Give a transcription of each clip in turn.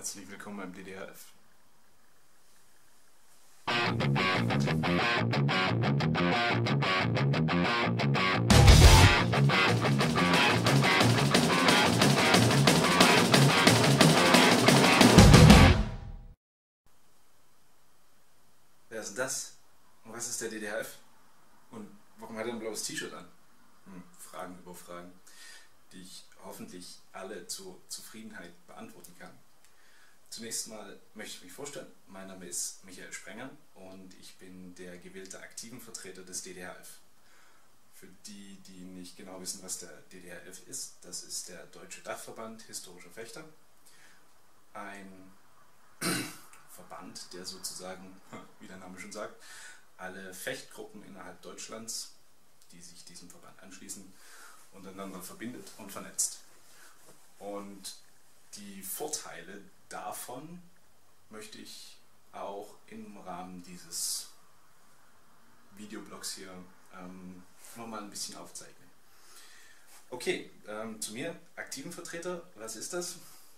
Herzlich willkommen beim DDHF. Wer ist das? Und was ist der DDHF? Und warum hat er ein blaues T-Shirt an? Fragen über Fragen, die ich hoffentlich alle zur Zufriedenheit beantworten kann. Zunächst mal möchte ich mich vorstellen. Mein Name ist Michael Sprenger und ich bin der gewählte aktiven Vertreter des DDHF. Für die, die nicht genau wissen, was der DDHF ist, das ist der Deutsche Dachverband Historischer Fechter. Ein Verband, der sozusagen, wie der Name schon sagt, alle Fechtgruppen innerhalb Deutschlands, die sich diesem Verband anschließen, untereinander verbindet und vernetzt. Und die Vorteile davon möchte ich auch im Rahmen dieses Videoblogs hier nochmal ein bisschen aufzeichnen. Okay, zu mir, aktiven Vertreter, was ist das?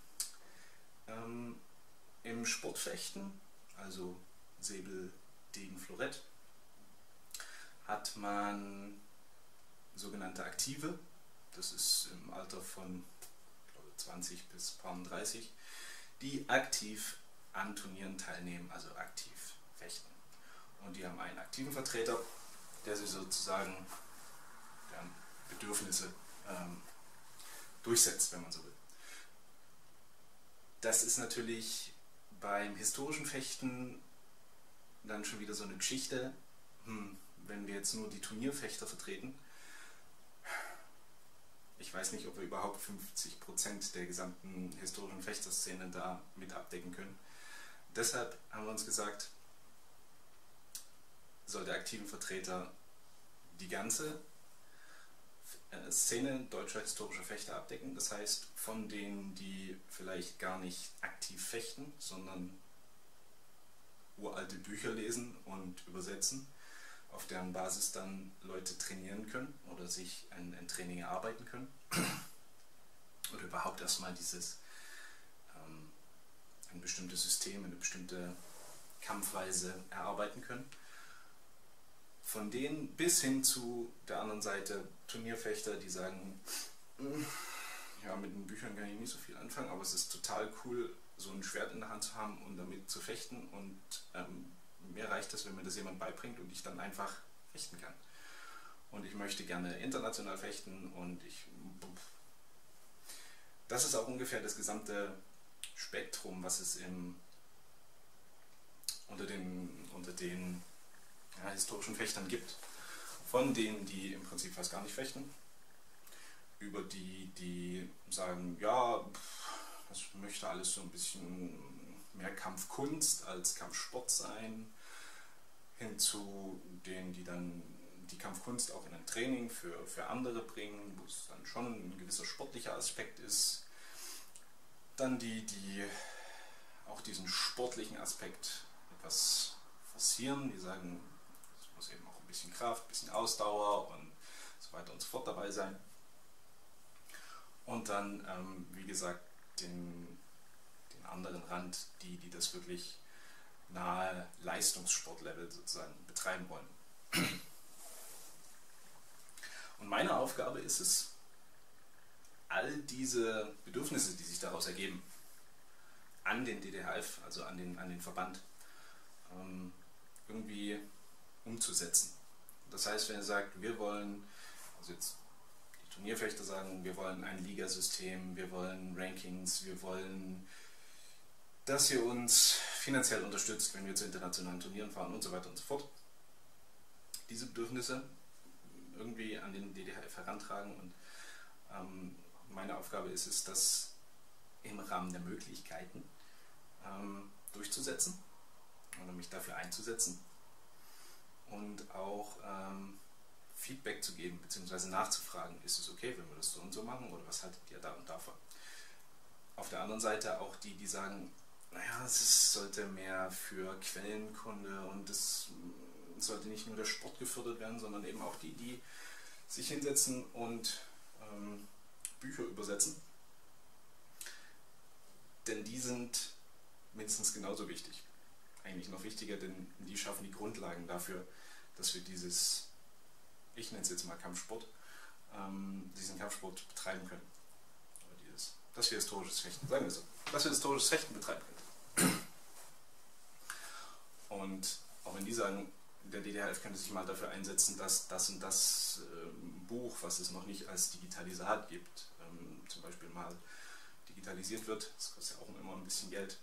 Im Sportfechten, also Säbel, Degen, Florett, hat man sogenannte Aktive, das ist im Alter von 20 bis 30, die aktiv an Turnieren teilnehmen, also aktiv fechten. Und die haben einen aktiven Vertreter, der sie sozusagen deren Bedürfnisse durchsetzt, wenn man so will. Das ist natürlich beim historischen Fechten dann schon wieder so eine Geschichte, wenn wir jetzt nur die Turnierfechter vertreten. Ich weiß nicht, ob wir überhaupt 50% der gesamten historischen Fechterszene da mit abdecken können. Deshalb haben wir uns gesagt, soll der aktiven Vertreter die ganze Szene deutscher historischer Fechter abdecken. Das heißt, von denen, die vielleicht gar nicht aktiv fechten, sondern uralte Bücher lesen und übersetzen, auf deren Basis dann Leute trainieren können oder sich ein Training erarbeiten können oder überhaupt erstmal ein bestimmtes System, eine bestimmte Kampfweise erarbeiten können. Von denen bis hin zu der anderen Seite Turnierfechter, die sagen, ja, mit den Büchern kann ich nicht so viel anfangen, aber es ist total cool, so ein Schwert in der Hand zu haben und damit zu fechten, und mir reicht es, wenn mir das jemand beibringt und ich dann einfach fechten kann. Und ich möchte gerne international fechten und das ist auch ungefähr das gesamte Spektrum, was es unter den historischen Fechtern gibt. Von denen, die im Prinzip fast gar nicht fechten, über die sagen, ja, das möchte alles so ein bisschen mehr Kampfkunst als Kampfsport sein, hin zu denen, die dann die Kampfkunst auch in ein Training für andere bringen, wo es dann schon ein gewisser sportlicher Aspekt ist. Dann die auch diesen sportlichen Aspekt etwas forcieren, die sagen, es muss eben auch ein bisschen Kraft, ein bisschen Ausdauer und so weiter und so fort dabei sein. Und dann, wie gesagt, den anderen Rand, die das wirklich nahe Leistungssportlevel sozusagen betreiben wollen. Und meine Aufgabe ist es, all diese Bedürfnisse, die sich daraus ergeben, an den DDHF, also an den Verband, irgendwie umzusetzen. Das heißt, wenn ihr sagt, wir wollen, also jetzt die Turnierfechter sagen, wir wollen ein Ligasystem, wir wollen Rankings, wir wollen, dass ihr uns finanziell unterstützt, wenn wir zu internationalen Turnieren fahren und so weiter und so fort. Diese Bedürfnisse irgendwie an den DDHF herantragen, und meine Aufgabe ist es, das im Rahmen der Möglichkeiten durchzusetzen oder mich dafür einzusetzen und auch Feedback zu geben bzw. nachzufragen, ist es okay, wenn wir das so und so machen, oder was haltet ihr da und davon? Auf der anderen Seite auch die sagen, naja, es sollte mehr für Quellenkunde und es sollte nicht nur der Sport gefördert werden, sondern eben auch die sich hinsetzen und Bücher übersetzen. denn die sind mindestens genauso wichtig. Eigentlich noch wichtiger, denn die schaffen die Grundlagen dafür, dass wir dieses, ich nenne es jetzt mal Kampfsport, diesen Kampfsport betreiben können. Oder dass wir historisches Fechten, sagen wir so, dass wir historisches Fechten betreiben können. Und auch wenn die sagen, der DDHF könnte sich mal dafür einsetzen, dass das und das Buch, was es noch nicht als Digitalisat gibt, zum Beispiel mal digitalisiert wird, das kostet ja auch immer ein bisschen Geld,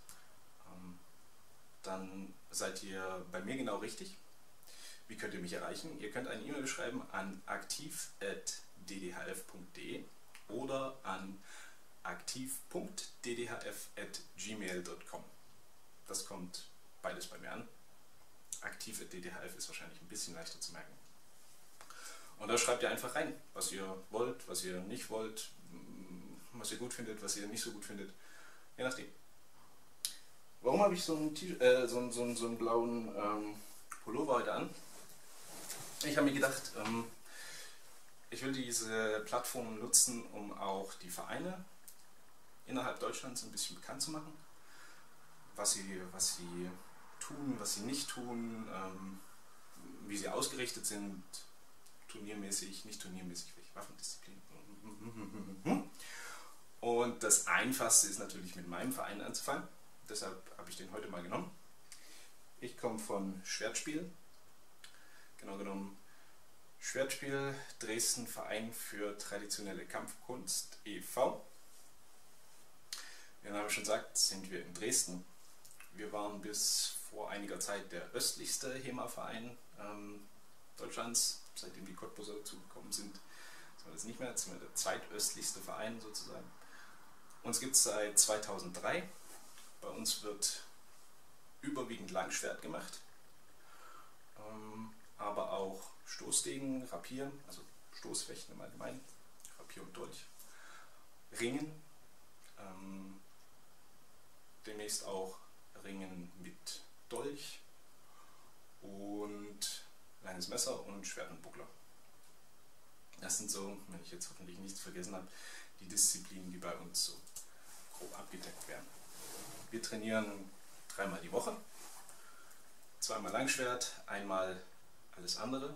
dann seid ihr bei mir genau richtig. Wie könnt ihr mich erreichen? Ihr könnt eine E-Mail schreiben an aktiv@ddhf.de oder an aktiv.ddhf@gmail.com. Das kommt beides bei mir an. Aktiv@ddhf ist wahrscheinlich ein bisschen leichter zu merken. Und da schreibt ihr einfach rein, was ihr wollt, was ihr nicht wollt, was ihr gut findet, was ihr nicht so gut findet, je nachdem. Warum habe ich so einen blauen Pullover heute an? Ich habe mir gedacht, ich will diese Plattform nutzen, um auch die Vereine innerhalb Deutschlands ein bisschen bekannt zu machen, was sie tun, was sie nicht tun, wie sie ausgerichtet sind, turniermäßig, nicht turniermäßig, welche Waffendisziplin. Und das Einfachste ist natürlich mit meinem Verein anzufangen. Deshalb habe ich den heute mal genommen. Ich komme von Schwertspiel, genau genommen Schwertspiel Dresden Verein für traditionelle Kampfkunst e.V. Wie der Name schon sagt, sind wir in Dresden. Wir waren bis vor einiger Zeit der östlichste HEMA-Verein Deutschlands. Seitdem die Cottbuser dazugekommen sind, sind wir das nicht mehr. Jetzt sind wir der zweitöstlichste Verein sozusagen. Uns gibt es seit 2003. Bei uns wird überwiegend Langschwert gemacht, aber auch Stoßdegen, Rapier, also Stoßfechten im Allgemeinen, Rapier und Dolch, Ringen, demnächst auch Ringen mit Dolch und langes Messer und Schwert und Buckler. Das sind so, wenn ich jetzt hoffentlich nichts vergessen habe, die Disziplinen, die bei uns so grob abgedeckt werden. Wir trainieren 3-mal die Woche, 2-mal Langschwert, 1-mal alles andere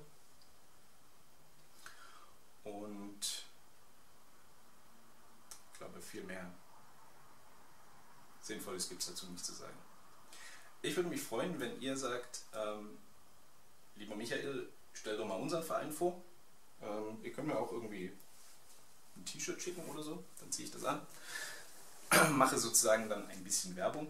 und ich glaube, viel mehr Sinnvolles gibt es dazu nicht zu sagen. Ich würde mich freuen, wenn ihr sagt, lieber Michael, stell doch mal unseren Verein vor. Ihr könnt mir auch irgendwie ein T-Shirt schicken oder so, dann ziehe ich das an. Mache sozusagen dann ein bisschen Werbung,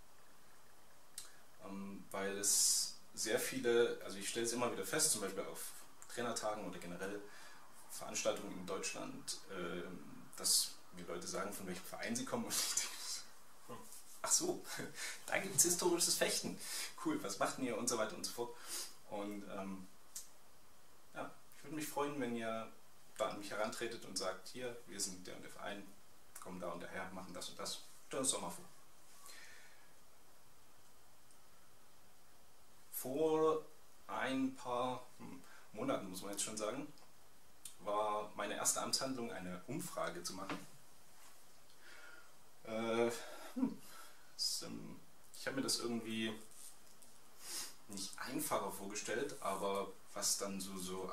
weil es sehr viele, also ich stelle es immer wieder fest, zum Beispiel auf Trainertagen oder generell Veranstaltungen in Deutschland, dass mir Leute sagen, von welchem Verein sie kommen und ich denke, ach so, da gibt es historisches Fechten, cool, was macht ihr und so weiter und so fort. Und ja, ich würde mich freuen, wenn ihr da an mich herantretet und sagt, hier, wir sind der und der Verein, kommen da und daher, machen das und das. Stell uns doch mal vor. Vor ein paar Monaten, muss man jetzt schon sagen, war meine erste Amtshandlung, eine Umfrage zu machen. Ich habe mir das irgendwie nicht einfacher vorgestellt, aber was dann so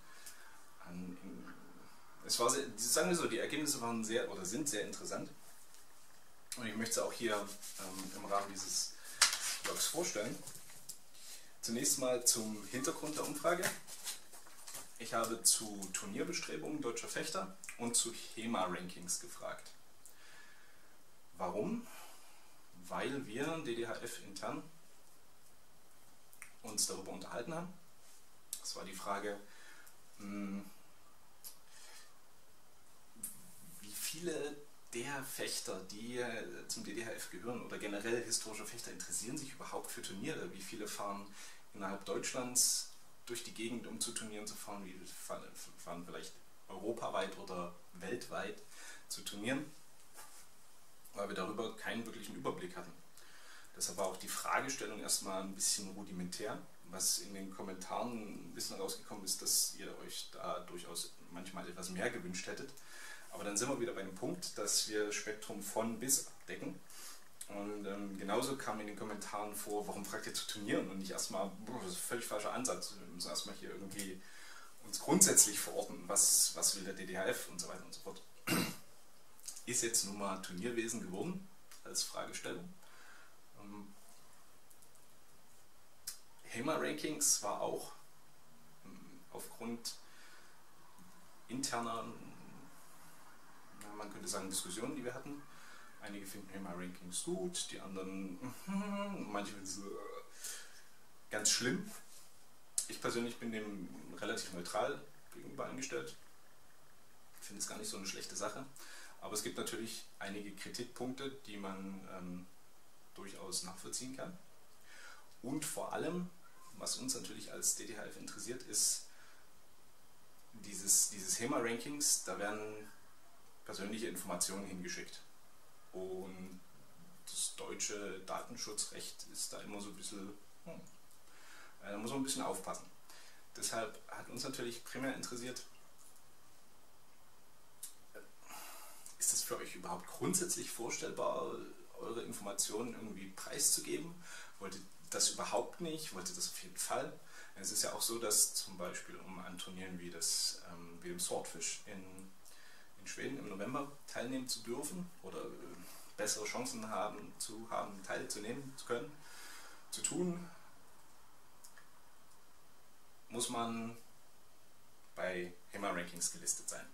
es war sehr, sagen wir so, die Ergebnisse waren sehr oder sind sehr interessant und ich möchte es auch hier im Rahmen dieses Blogs vorstellen. Zunächst mal zum Hintergrund der Umfrage. Ich habe zu Turnierbestrebungen deutscher Fechter und zu HEMA-Rankings gefragt. Warum? Weil wir DDHF intern uns darüber unterhalten haben. Das war die Frage, wie viele der Fechter, die zum DDHF gehören oder generell historische Fechter, interessieren sich überhaupt für Turniere? Wie viele fahren innerhalb Deutschlands durch die Gegend, um zu Turnieren zu fahren? Wie viele fahren vielleicht europaweit oder weltweit zu Turnieren? Weil wir darüber keinen wirklichen Überblick hatten. Deshalb war auch die Fragestellung erstmal ein bisschen rudimentär. Was in den Kommentaren ein bisschen rausgekommen ist, dass ihr euch da durchaus manchmal etwas mehr gewünscht hättet. Aber dann sind wir wieder bei dem Punkt, dass wir das Spektrum von bis abdecken. Und genauso kam in den Kommentaren vor, warum fragt ihr zu Turnieren und nicht erstmal, das ist ein völlig falscher Ansatz. Wir müssen erstmal hier irgendwie uns grundsätzlich verorten, was will der DDHF und so weiter und so fort. Ist jetzt nun mal Turnierwesen geworden als Fragestellung. HEMA-Rankings war auch aufgrund interner, man könnte sagen, Diskussionen, die wir hatten. Einige finden HEMA-Rankings gut, die anderen, manche finden es ganz schlimm. Ich persönlich bin dem relativ neutral gegenüber eingestellt. Ich finde es gar nicht so eine schlechte Sache. Aber es gibt natürlich einige Kritikpunkte, die man durchaus nachvollziehen kann. Und vor allem, was uns natürlich als DDHF interessiert, ist dieses HEMA-Rankings, da werden persönliche Informationen hingeschickt. Und das deutsche Datenschutzrecht ist da immer so ein bisschen, da muss man ein bisschen aufpassen. Deshalb hat uns natürlich primär interessiert, ist es für euch überhaupt grundsätzlich vorstellbar, eure Informationen irgendwie preiszugeben? Wollt ihr das überhaupt nicht? Wollt ihr das auf jeden Fall? Es ist ja auch so, dass zum Beispiel an Turnieren wie dem Swordfish in Schweden im November teilnehmen zu dürfen oder bessere Chancen teilzunehmen zu können, zu tun, muss man bei HEMA-Rankings gelistet sein.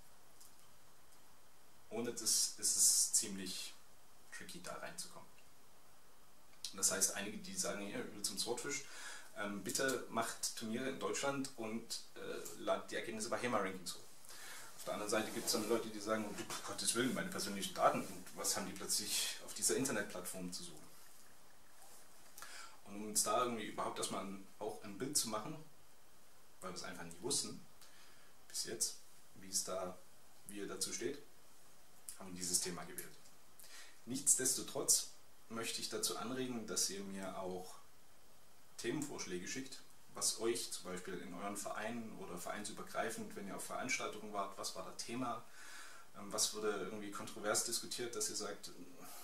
Ohne das ist es ziemlich tricky, da reinzukommen. Und das heißt, einige, die sagen, ja, ich will zum Swordfish, bitte macht Turniere in Deutschland und ladet die Ergebnisse bei HEMA-Rankings hoch. Auf der anderen Seite gibt es dann Leute, die sagen, um Gottes Willen, meine persönlichen Daten, und was haben die plötzlich auf dieser Internetplattform zu suchen? Und um uns da irgendwie überhaupt erstmal auch ein Bild zu machen, weil wir es einfach nie wussten, bis jetzt, wie ihr dazu steht, haben wir dieses Thema gewählt. Nichtsdestotrotz möchte ich dazu anregen, dass ihr mir auch Themenvorschläge schickt, was euch zum Beispiel in euren Vereinen oder vereinsübergreifend, wenn ihr auf Veranstaltungen wart, was war das Thema, was wurde irgendwie kontrovers diskutiert, dass ihr sagt,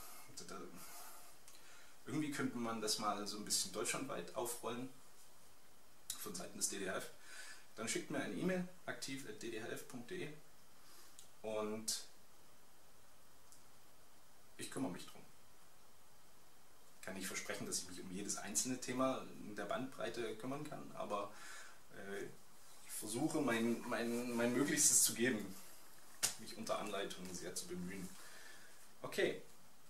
irgendwie könnte man das mal so ein bisschen deutschlandweit aufrollen von Seiten des DDHF. Dann schickt mir eine E-Mail, aktiv@ddhf.de, und ich kümmere mich drum. Ich kann nicht versprechen, dass ich mich um jedes einzelne Thema in der Bandbreite kümmern kann, aber ich versuche mein Möglichstes zu geben, mich unter Anleitung sehr zu bemühen. Okay,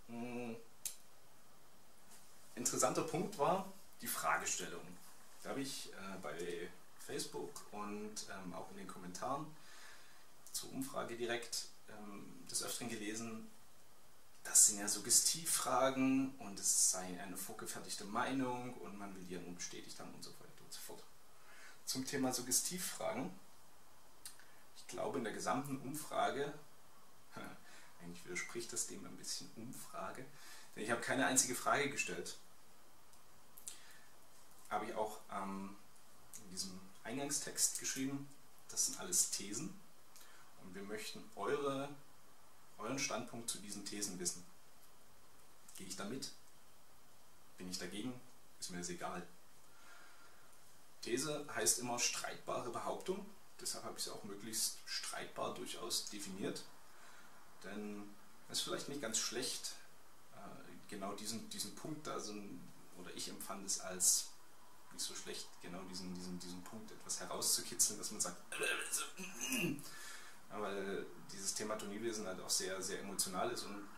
interessanter Punkt war die Fragestellung. Da habe ich bei Facebook und auch in den Kommentaren zur Umfrage direkt des Öfteren gelesen, das sind ja Suggestivfragen und es sei eine vorgefertigte Meinung und man will die ja nur bestätigt haben und so weiter und so fort. Zum Thema Suggestivfragen, ich glaube in der gesamten Umfrage, eigentlich widerspricht das dem ein bisschen Umfrage, denn ich habe keine einzige Frage gestellt. Habe ich auch in diesem Eingangstext geschrieben, das sind alles Thesen und wir möchten euren Standpunkt zu diesen Thesen wissen. Gehe ich damit? Bin ich dagegen? Ist mir das egal. These heißt immer streitbare Behauptung, deshalb habe ich es auch möglichst streitbar durchaus definiert, denn es ist vielleicht nicht ganz schlecht, genau diesen Punkt, oder ich empfand es als nicht so schlecht, genau diesen Punkt etwas herauszukitzeln, dass man sagt, ja, weil dieses Thema Turnierwesen halt auch sehr, sehr emotional ist und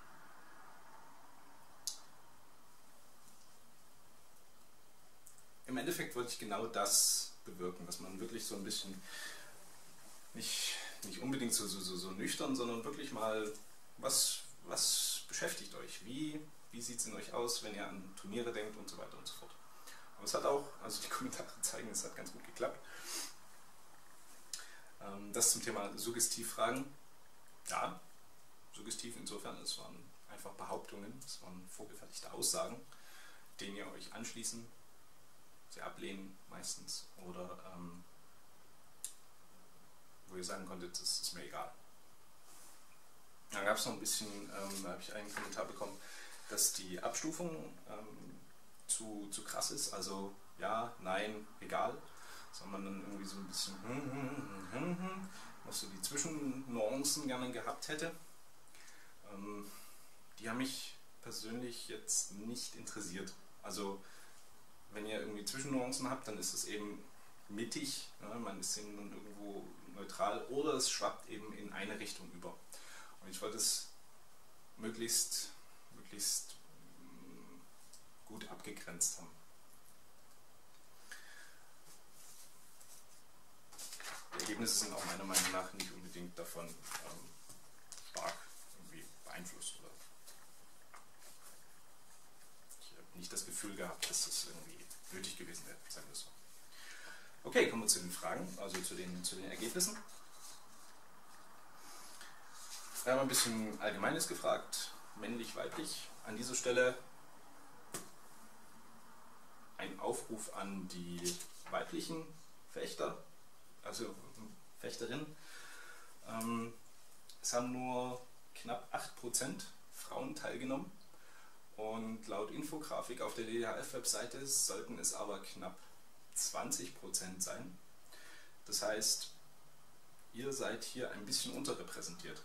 im Endeffekt wollte ich genau das bewirken, dass man wirklich so ein bisschen nicht unbedingt so nüchtern, sondern wirklich mal, was beschäftigt euch? Wie sieht es in euch aus, wenn ihr an Turniere denkt und so weiter und so fort. Aber es hat auch, also die Kommentare zeigen, es hat ganz gut geklappt. Das zum Thema Suggestivfragen. Ja, suggestiv insofern, es waren einfach Behauptungen, es waren vorgefertigte Aussagen, denen ihr euch anschließen, sie ablehnen meistens, oder wo ihr sagen konntet, das ist mir egal. Dann gab es noch ein bisschen, da habe ich einen Kommentar bekommen, dass die Abstufung zu krass ist, also ja, nein, egal, sondern dann irgendwie so ein bisschen noch so die Zwischennuancen gerne gehabt hätte. Die haben mich persönlich jetzt nicht interessiert. Also wenn ihr irgendwie Zwischennuancen habt, dann ist es eben mittig, ne? Man ist dann irgendwo neutral oder es schwappt eben in eine Richtung über. Und ich wollte es möglichst gut abgegrenzt haben. Die Ergebnisse sind auch meiner Meinung nach nicht unbedingt davon stark irgendwie beeinflusst. Oder ich habe nicht das Gefühl gehabt, dass das irgendwie nötig gewesen wäre, sagen wir so. Okay, kommen wir zu den Fragen, also zu den Ergebnissen. Wir haben ein bisschen Allgemeines gefragt, männlich, weiblich. An dieser Stelle ein Aufruf an die weiblichen Fechter, also Fechterinnen. Es haben nur knapp 8% Frauen teilgenommen und laut Infografik auf der DDHF-Webseite sollten es aber knapp 20% sein. Das heißt, ihr seid hier ein bisschen unterrepräsentiert.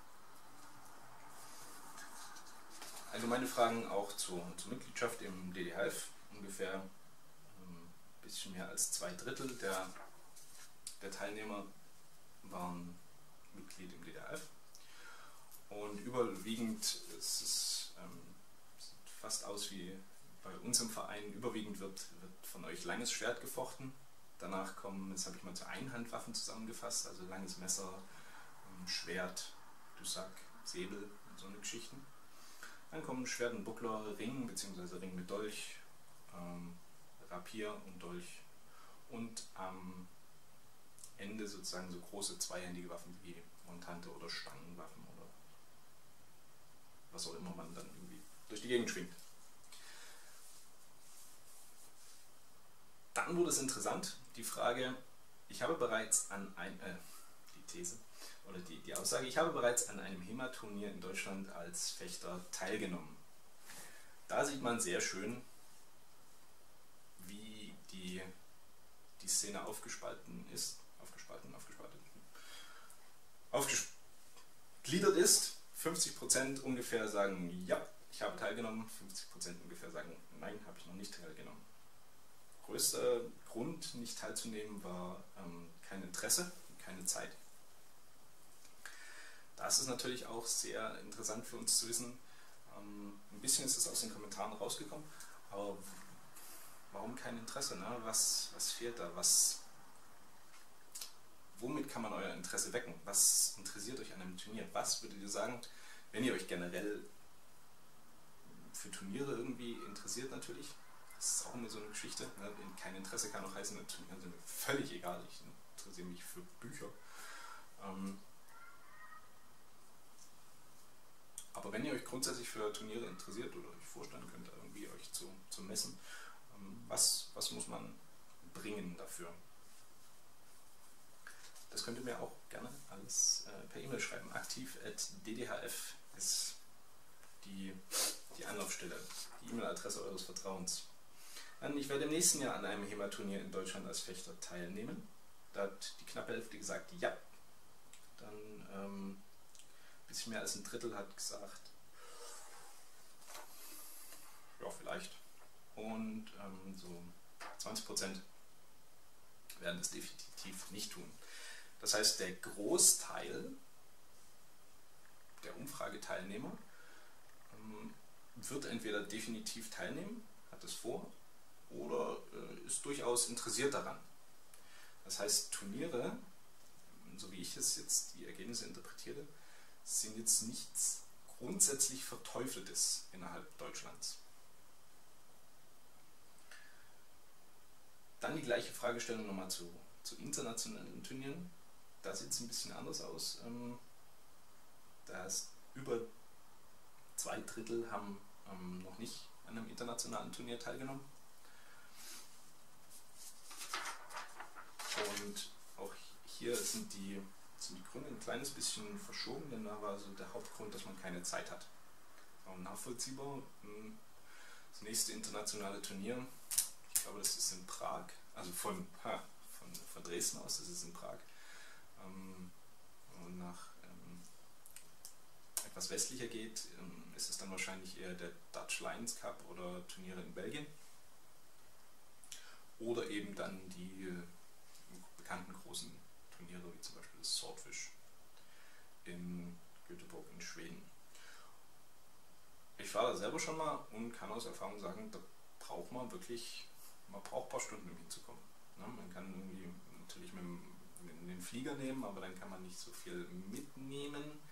Allgemeine Fragen auch zur Mitgliedschaft im DDHF. Ungefähr ein bisschen mehr als 2/3 der Teilnehmer waren Mitglied im DDHF. Und überwiegend sieht fast aus wie bei uns im Verein, überwiegend wird von euch langes Schwert gefochten. Danach kommen, das habe ich mal zu Einhandwaffen zusammengefasst, also langes Messer, Schwert, Düssack, Säbel und so eine Geschichten. Dann kommen Schwert und Buckler, Ring bzw. Ring mit Dolch, Rapier und Dolch und am Ende sozusagen so große zweihändige Waffen wie Montante oder Stangenwaffen oder was auch immer man dann irgendwie durch die Gegend schwingt. Dann wurde es interessant, die Frage, ich habe bereits die These oder die Aussage, ich habe bereits an einem HEMA-Turnier in Deutschland als Fechter teilgenommen. Da sieht man sehr schön, wie die Szene aufgespalten ist, aufgegliedert ist. 50% ungefähr sagen, ja, ich habe teilgenommen, 50% ungefähr sagen, nein, habe ich noch nicht teilgenommen. Größter Grund, nicht teilzunehmen, war kein Interesse, keine Zeit. Da ist es natürlich auch sehr interessant für uns zu wissen, ein bisschen ist es aus den Kommentaren rausgekommen, aber warum kein Interesse? Ne? Was fehlt da? Womit kann man euer Interesse wecken? Was interessiert euch an einem Turnier? Was würdet ihr sagen, wenn ihr euch generell für Turniere irgendwie interessiert natürlich? Das ist auch immer so eine Geschichte. Ne? Kein Interesse kann auch heißen, Turniere sind mir völlig egal. Ich interessiere mich für Bücher. Aber wenn ihr euch grundsätzlich für Turniere interessiert oder euch vorstellen könnt, irgendwie euch zu messen, was muss man bringen dafür? Das könnt ihr mir auch gerne alles per E-Mail schreiben. aktiv@ddhf ist die Anlaufstelle, die E-Mail-Adresse eures Vertrauens. Ich werde im nächsten Jahr an einem HEMA-Turnier in Deutschland als Fechter teilnehmen. Da hat die knappe Hälfte gesagt, ja. Dann ein bisschen mehr als ein Drittel hat gesagt, ja, vielleicht. Und so 20% werden das definitiv nicht tun. Das heißt, der Großteil der Umfrageteilnehmer wird entweder definitiv teilnehmen, hat es vor, oder ist durchaus interessiert daran. Das heißt, Turniere, so wie ich es jetzt die Ergebnisse interpretiere, sind jetzt nichts grundsätzlich Verteufeltes innerhalb Deutschlands. Dann die gleiche Fragestellung nochmal zu internationalen Turnieren. Da sieht es ein bisschen anders aus. Da ist über 2/3 haben noch nicht an einem internationalen Turnier teilgenommen. Und auch hier sind die Gründe ein kleines bisschen verschoben, denn da war also der Hauptgrund, dass man keine Zeit hat. kaum nachvollziehbar. Das nächste internationale Turnier, ich glaube, das ist in Prag, also von Dresden aus, das ist in Prag. Und nach etwas westlicher geht, ist es dann wahrscheinlich eher der Dutch Lions Cup oder Turniere in Belgien. Oder eben dann die bekannten großen Turniere, wie zum Beispiel das Swordfish in Göteborg in Schweden. Ich war da selber schon mal und kann aus Erfahrung sagen, da braucht man wirklich, man braucht ein paar Stunden, um hinzukommen. Ne? Man kann irgendwie natürlich mit den Flieger nehmen, aber dann kann man nicht so viel mitnehmen.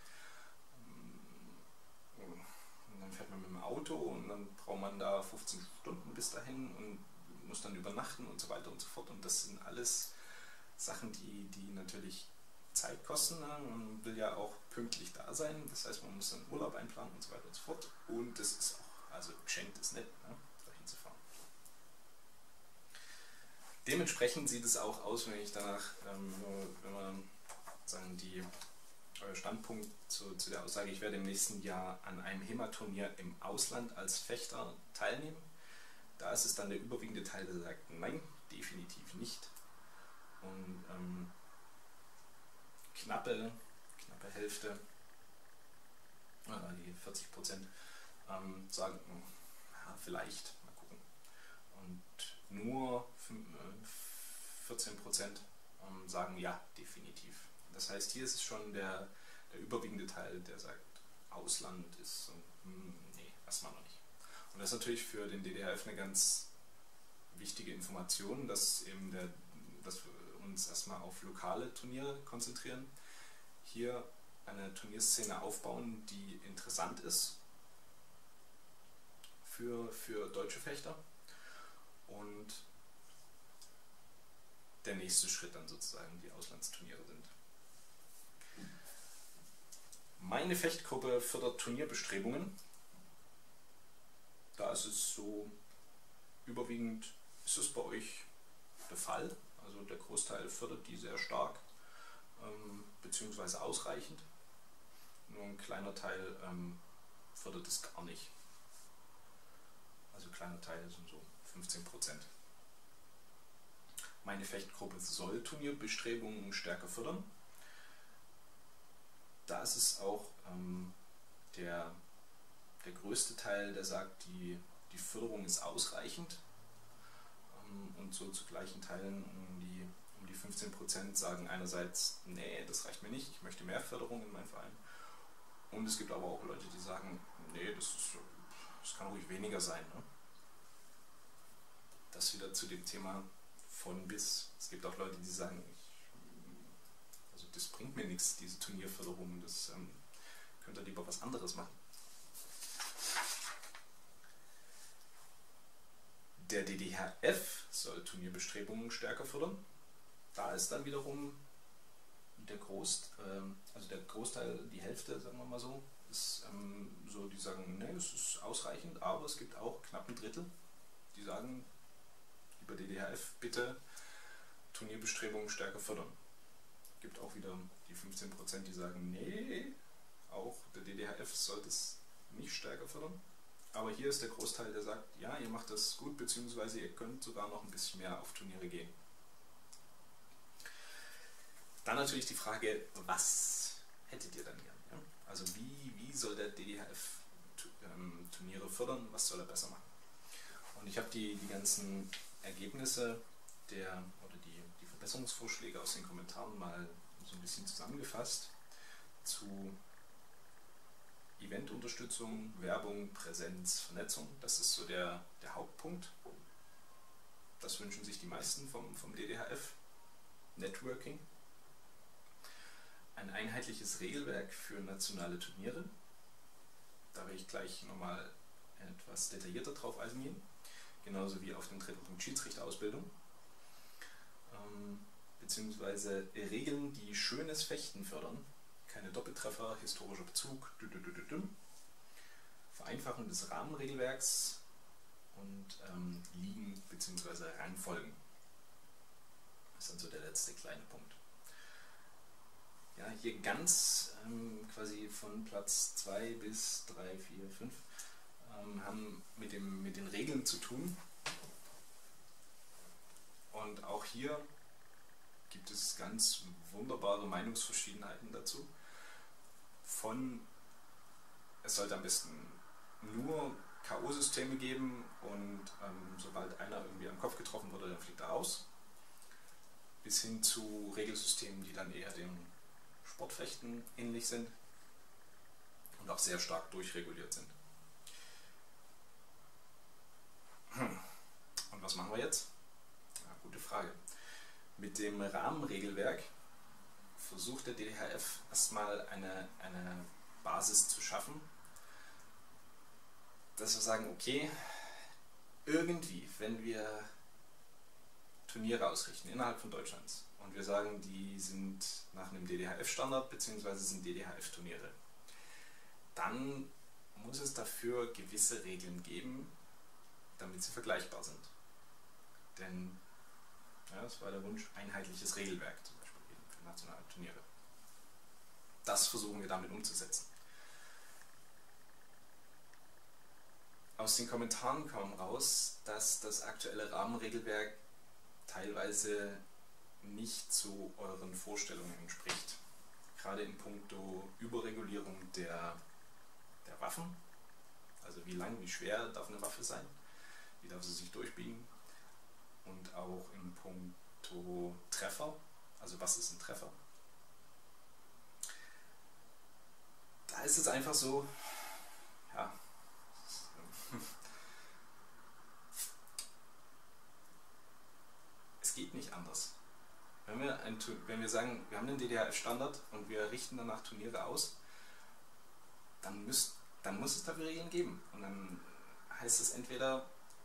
Und dann fährt man mit dem Auto und dann braucht man da 15 Stunden bis dahin und muss dann übernachten und so weiter und so fort. Und das sind alles Sachen, die natürlich Zeit kosten. Ne? Man will ja auch pünktlich da sein. Das heißt, man muss dann Urlaub einplanen und so weiter und so fort. Und das ist auch, also geschenkt ist nett, ne? Dahin zu fahren. Dementsprechend sieht es auch aus, wenn ich danach, wenn man sagen, euer Standpunkt zu der Aussage, ich werde im nächsten Jahr an einem HEMA-Turnier im Ausland als Fechter teilnehmen. Da ist es dann der überwiegende Teil, der sagt, nein, definitiv nicht. Und knappe Hälfte, die 40%, sagen, ja, vielleicht, mal gucken. Und nur 14% sagen, ja, definitiv. Das heißt, hier ist es schon der überwiegende Teil, der sagt, Ausland ist so, nee, erstmal noch nicht. Und das ist natürlich für den DDHF eine ganz wichtige Information, dass wir uns erstmal auf lokale Turniere konzentrieren, hier eine Turnierszene aufbauen, die interessant ist für deutsche Fechter, und der nächste Schritt dann sozusagen die Auslandsturniere sind. Meine Fechtgruppe fördert Turnierbestrebungen. Da ist es so, überwiegend ist es bei euch der Fall. Also der Großteil fördert die sehr stark, beziehungsweise ausreichend. Nur ein kleiner Teil fördert es gar nicht. Also kleiner Teil sind so 15%. Meine Fechtgruppe soll Turnierbestrebungen stärker fördern. Da ist es auch der größte Teil, der sagt, die Förderung ist ausreichend, und so zu gleichen Teilen um die 15% sagen einerseits, nee, das reicht mir nicht, ich möchte mehr Förderung in meinem Verein. Und es gibt aber auch Leute, die sagen, nee, das kann ruhig weniger sein. Ne? Das wieder zu dem Thema von bis. Es gibt auch Leute, die sagen, also das bringt mir nichts, diese Turnierförderung, das könnt ihr lieber was anderes machen. Der DDHF soll Turnierbestrebungen stärker fördern. Da ist dann wiederum der Großteil, die Hälfte, sagen wir mal so, ist so, die sagen, ne, das ist ausreichend, aber es gibt auch knapp ein Drittel, die sagen, lieber DDHF, bitte Turnierbestrebungen stärker fördern. Es gibt auch wieder die 15%, die sagen, nee, auch der DDHF sollte es nicht stärker fördern. Aber hier ist der Großteil, der sagt, ja, ihr macht das gut, beziehungsweise ihr könnt sogar noch ein bisschen mehr auf Turniere gehen. Dann natürlich die Frage, was hättet ihr dann gern? Ja? Also wie soll der DDHF Turniere fördern, was soll er besser machen? Und ich habe die ganzen Ergebnisse oder die Verbesserungsvorschläge aus den Kommentaren mal so ein bisschen zusammengefasst zu Eventunterstützung, Werbung, Präsenz, Vernetzung. Das ist so der Hauptpunkt. Das wünschen sich die meisten vom DDHF. Networking. Ein einheitliches Regelwerk für nationale Turniere. Da werde ich gleich nochmal etwas detaillierter drauf eingehen. Genauso wie auf den dritten Punkt Schiedsrichterausbildung. Beziehungsweise Regeln, die schönes Fechten fördern. Keine Doppeltreffer, historischer Bezug, Vereinfachung des Rahmenregelwerks und Ligen bzw. Rangfolgen. Das ist dann so der letzte kleine Punkt. Ja, hier ganz quasi von Platz 2 bis 3, 4, 5 haben mit den Regeln zu tun. Und auch hier gibt es ganz wunderbare Meinungsverschiedenheiten dazu. Es sollte am besten nur K.O.-Systeme geben und sobald einer irgendwie am Kopf getroffen wurde, dann fliegt er raus. Bis hin zu Regelsystemen, die dann eher dem Sportfechten ähnlich sind und auch sehr stark durchreguliert sind. Und was machen wir jetzt? Ja, gute Frage. Mit dem Rahmenregelwerk versucht der DDHF erstmal eine Basis zu schaffen, dass wir sagen, okay, irgendwie, wenn wir Turniere ausrichten innerhalb von Deutschlands und wir sagen, die sind nach einem DDHF-Standard bzw. sind DDHF-Turniere, dann muss es dafür gewisse Regeln geben, damit sie vergleichbar sind. Denn ja, das war der Wunsch, einheitliches Regelwerk zum Beispiel für nationale Turniere. Das versuchen wir damit umzusetzen. Aus den Kommentaren kam raus, dass das aktuelle Rahmenregelwerk teilweise nicht zu euren Vorstellungen entspricht. Gerade in puncto Überregulierung der Waffen, also wie lang, wie schwer darf eine Waffe sein, wie darf sie sich durchbiegen, und auch in puncto Treffer, also was ist ein Treffer. Da ist es einfach so, ja, es geht nicht anders. Wenn wir sagen, wir haben den DDHF-Standard und wir richten danach Turniere aus, dann muss es dafür Regeln geben. Und dann heißt es entweder,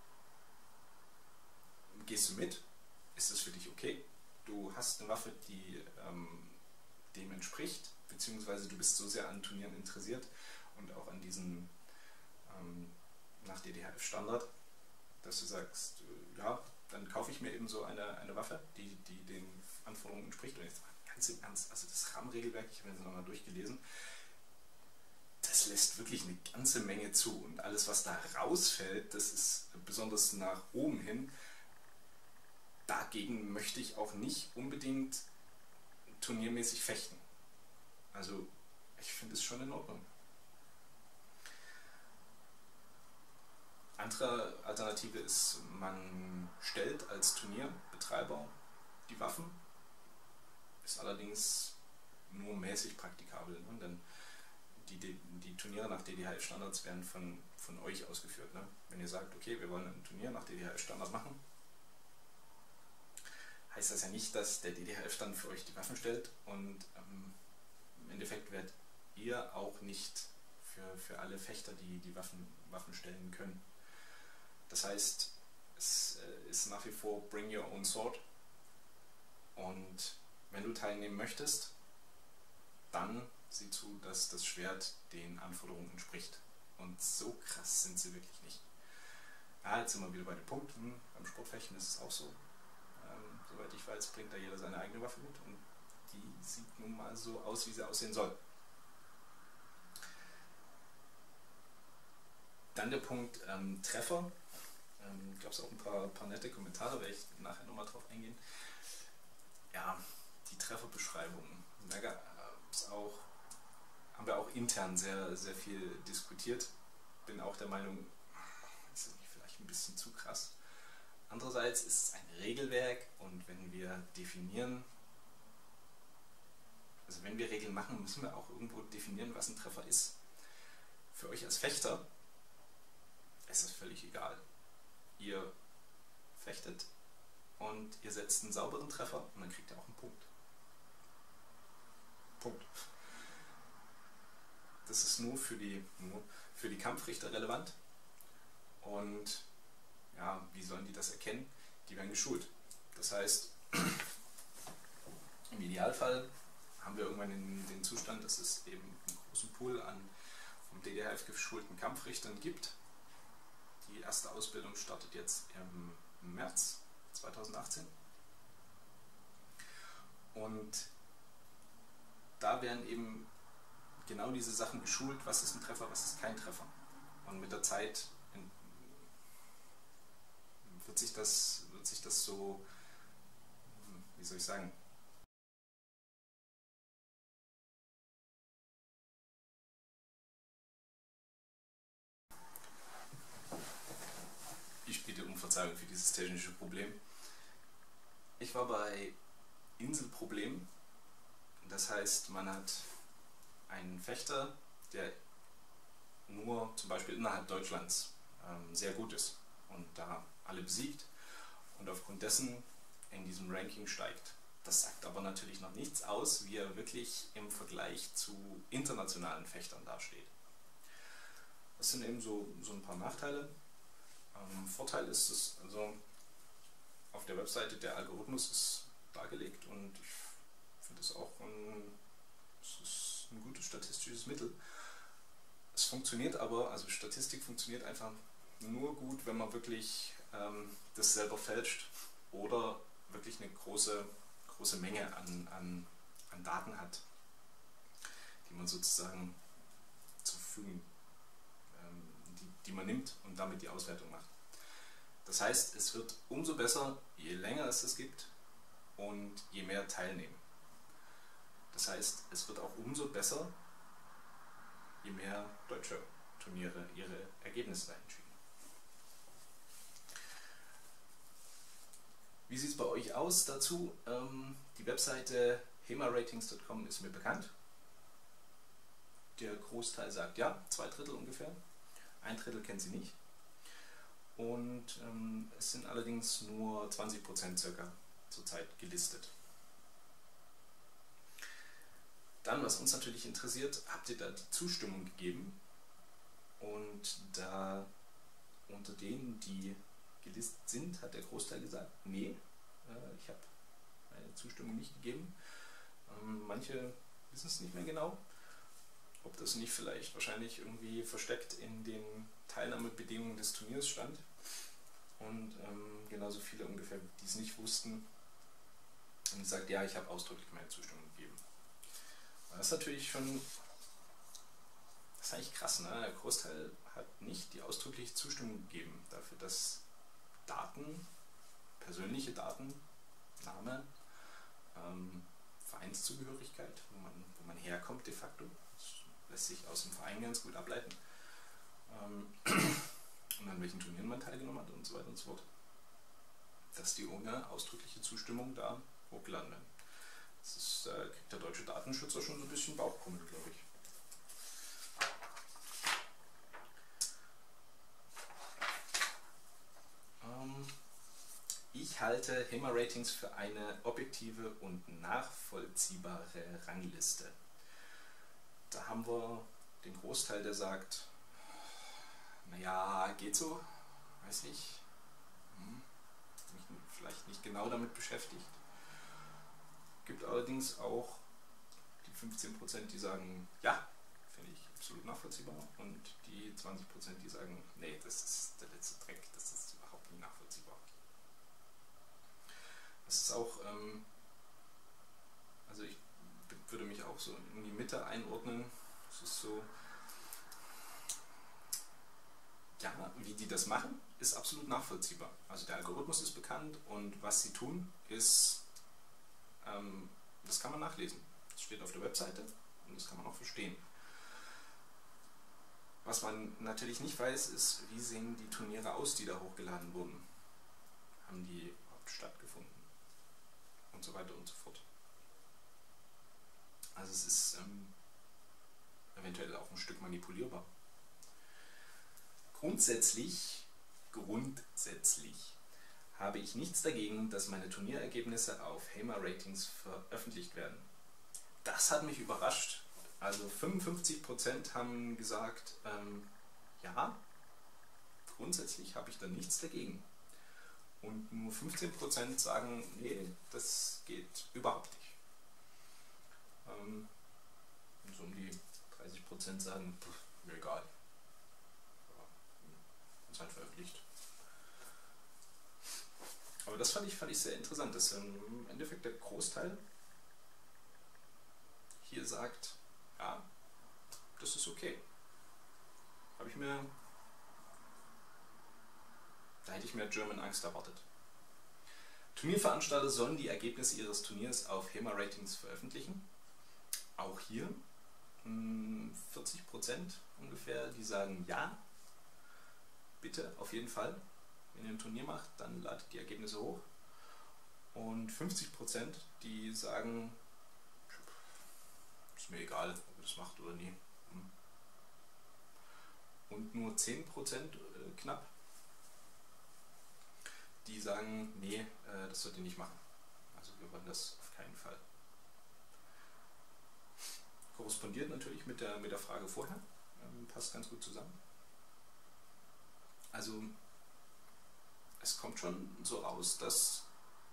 gehst du mit, ist das für dich okay, du hast eine Waffe, die dem entspricht, beziehungsweise du bist so sehr an Turnieren interessiert und auch an diesen nach DDHF-Standard, dass du sagst, ja, dann kaufe ich mir eben so eine Waffe, die den Anforderungen entspricht. Und jetzt mal ganz im Ernst, also das Rahmenregelwerk, ich habe mir das nochmal durchgelesen, das lässt wirklich eine ganze Menge zu. Und alles, was da rausfällt, das ist besonders nach oben hin. Dagegen möchte ich auch nicht unbedingt turniermäßig fechten. Also ich finde es schon in Ordnung. Andere Alternative ist, man stellt als Turnierbetreiber die Waffen, ist allerdings nur mäßig praktikabel, ne? Denn die Turniere nach DDHF-Standards werden von euch ausgeführt. Ne? Wenn ihr sagt, okay, wir wollen ein Turnier nach DDHF-Standard machen, heißt das ja nicht, dass der DDHF dann für euch die Waffen stellt, und im Endeffekt werdet ihr auch nicht für alle Fechter die Waffen stellen können. Das heißt, es ist nach wie vor Bring Your Own Sword, und wenn du teilnehmen möchtest, dann sieh zu, dass das Schwert den Anforderungen entspricht. Und so krass sind sie wirklich nicht. Ja, jetzt sind wir wieder bei dem Punkt, beim Sportfechten ist es auch so. Soweit ich weiß, bringt da jeder seine eigene Waffe mit, und die sieht nun mal so aus, wie sie aussehen soll. Dann der Punkt Treffer. Gab es auch ein paar nette Kommentare, werde ich nachher nochmal drauf eingehen. Ja, die Trefferbeschreibung. Da haben wir auch intern sehr, sehr viel diskutiert. Bin auch der Meinung, das ist vielleicht ein bisschen zu krass. Andererseits ist es ein Regelwerk, und wenn wir definieren, also wenn wir Regeln machen, müssen wir auch irgendwo definieren, was ein Treffer ist. Für euch als Fechter ist es völlig egal. Ihr fechtet und ihr setzt einen sauberen Treffer und dann kriegt ihr auch einen Punkt. Punkt. Das ist nur für die Kampfrichter relevant, und ja, wie sollen die das erkennen? Die werden geschult. Das heißt, im Idealfall haben wir irgendwann den Zustand, dass es eben einen großen Pool an vom DDHF geschulten Kampfrichtern gibt. Die erste Ausbildung startet jetzt im März 2018. Und da werden eben genau diese Sachen geschult, was ist ein Treffer, was ist kein Treffer. Und mit der Zeit wird sich das so, wie soll ich sagen, ich bitte um Verzeihung für dieses technische Problem. Ich war bei Inselproblem, das heißt, man hat einen Fechter, der nur zum Beispiel innerhalb Deutschlands sehr gut ist und da alle besiegt und aufgrund dessen in diesem Ranking steigt. Das sagt aber natürlich noch nichts aus, wie er wirklich im Vergleich zu internationalen Fechtern dasteht. Das sind eben so ein paar Nachteile. Vorteil ist es, also auf der Webseite der Algorithmus ist dargelegt und ich finde es auch es ist ein gutes statistisches Mittel. Es funktioniert aber, also Statistik funktioniert einfach nur gut, wenn man wirklich das selber fälscht oder wirklich eine große Menge an Daten hat, die man sozusagen zur Verfügung, die man nimmt und damit die Auswertung macht. Das heißt, es wird umso besser, je länger es gibt und je mehr teilnehmen. Das heißt, es wird auch umso besser, je mehr deutsche Turniere ihre Ergebnisse dahin schicken. Wie sieht es bei euch aus dazu? Die Webseite hemaratings.com ist mir bekannt. Der Großteil sagt ja, 2/3 ungefähr. 1/3 kennt sie nicht. Und es sind allerdings nur 20% circa zurzeit gelistet. Dann, was uns natürlich interessiert, habt ihr da die Zustimmung gegeben? Und da unter denen, die gelistet sind, hat der Großteil gesagt, nee, ich habe meine Zustimmung nicht gegeben. Manche wissen es nicht mehr genau, ob das nicht vielleicht wahrscheinlich irgendwie versteckt in den Teilnahmebedingungen des Turniers stand. Und genauso viele ungefähr, die es nicht wussten, haben gesagt, ja, ich habe ausdrücklich meine Zustimmung gegeben. Das ist natürlich schon, das ist eigentlich krass, ne? Der Großteil hat nicht die ausdrückliche Zustimmung gegeben dafür, dass Daten, persönliche Daten, Name, Vereinszugehörigkeit, wo man herkommt de facto, das lässt sich aus dem Verein ganz gut ableiten, und an welchen Turnieren man teilgenommen hat und so weiter und so fort, dass die ohne ausdrückliche Zustimmung da hochgeladen werden. Das ist, kriegt der deutsche Datenschützer schon so ein bisschen Bauchkrummeln, glaube ich. Ich halte HEMA-Ratings für eine objektive und nachvollziehbare Rangliste. Da haben wir den Großteil, der sagt, naja, geht so, weiß nicht, mich vielleicht nicht genau damit beschäftigt. Gibt allerdings auch die 15%, die sagen, ja, finde ich absolut nachvollziehbar, und die 20%, die sagen, nee, das ist der letzte Dreck, das ist überhaupt nicht nachvollziehbar. Das ist auch, also ich würde mich auch so in die Mitte einordnen. Es ist so, ja, wie die das machen, ist absolut nachvollziehbar. Also der Algorithmus ist bekannt und was sie tun, ist, das kann man nachlesen. Das steht auf der Webseite und das kann man auch verstehen. Was man natürlich nicht weiß, ist, wie sehen die Turniere aus, die da hochgeladen wurden. Haben die überhaupt stattgefunden? Und so weiter und so fort. Also es ist eventuell auch ein Stück manipulierbar. Grundsätzlich habe ich nichts dagegen, dass meine Turnierergebnisse auf HEMA-Ratings veröffentlicht werden. Das hat mich überrascht. Also 55% haben gesagt, ja, grundsätzlich habe ich da nichts dagegen. Und nur 15% sagen, nee, das geht überhaupt nicht. Und so um die 30% sagen, mir egal. Ist halt veröffentlicht. Aber das fand ich sehr interessant, dass im Endeffekt der Großteil hier sagt, ja, das ist okay. Da hätte ich mir German Angst erwartet. Turnierveranstalter sollen die Ergebnisse ihres Turniers auf HEMA-Ratings veröffentlichen. Auch hier 40% ungefähr, die sagen ja, bitte, auf jeden Fall. Wenn ihr ein Turnier macht, dann ladet die Ergebnisse hoch. Und 50%, die sagen, ist mir egal, ob ihr das macht oder nie. Und nur 10% knapp, die sagen, nee, das sollt ihr nicht machen. Also wir wollen das auf keinen Fall. Korrespondiert natürlich mit der Frage vorher, passt ganz gut zusammen. Also es kommt schon so raus, dass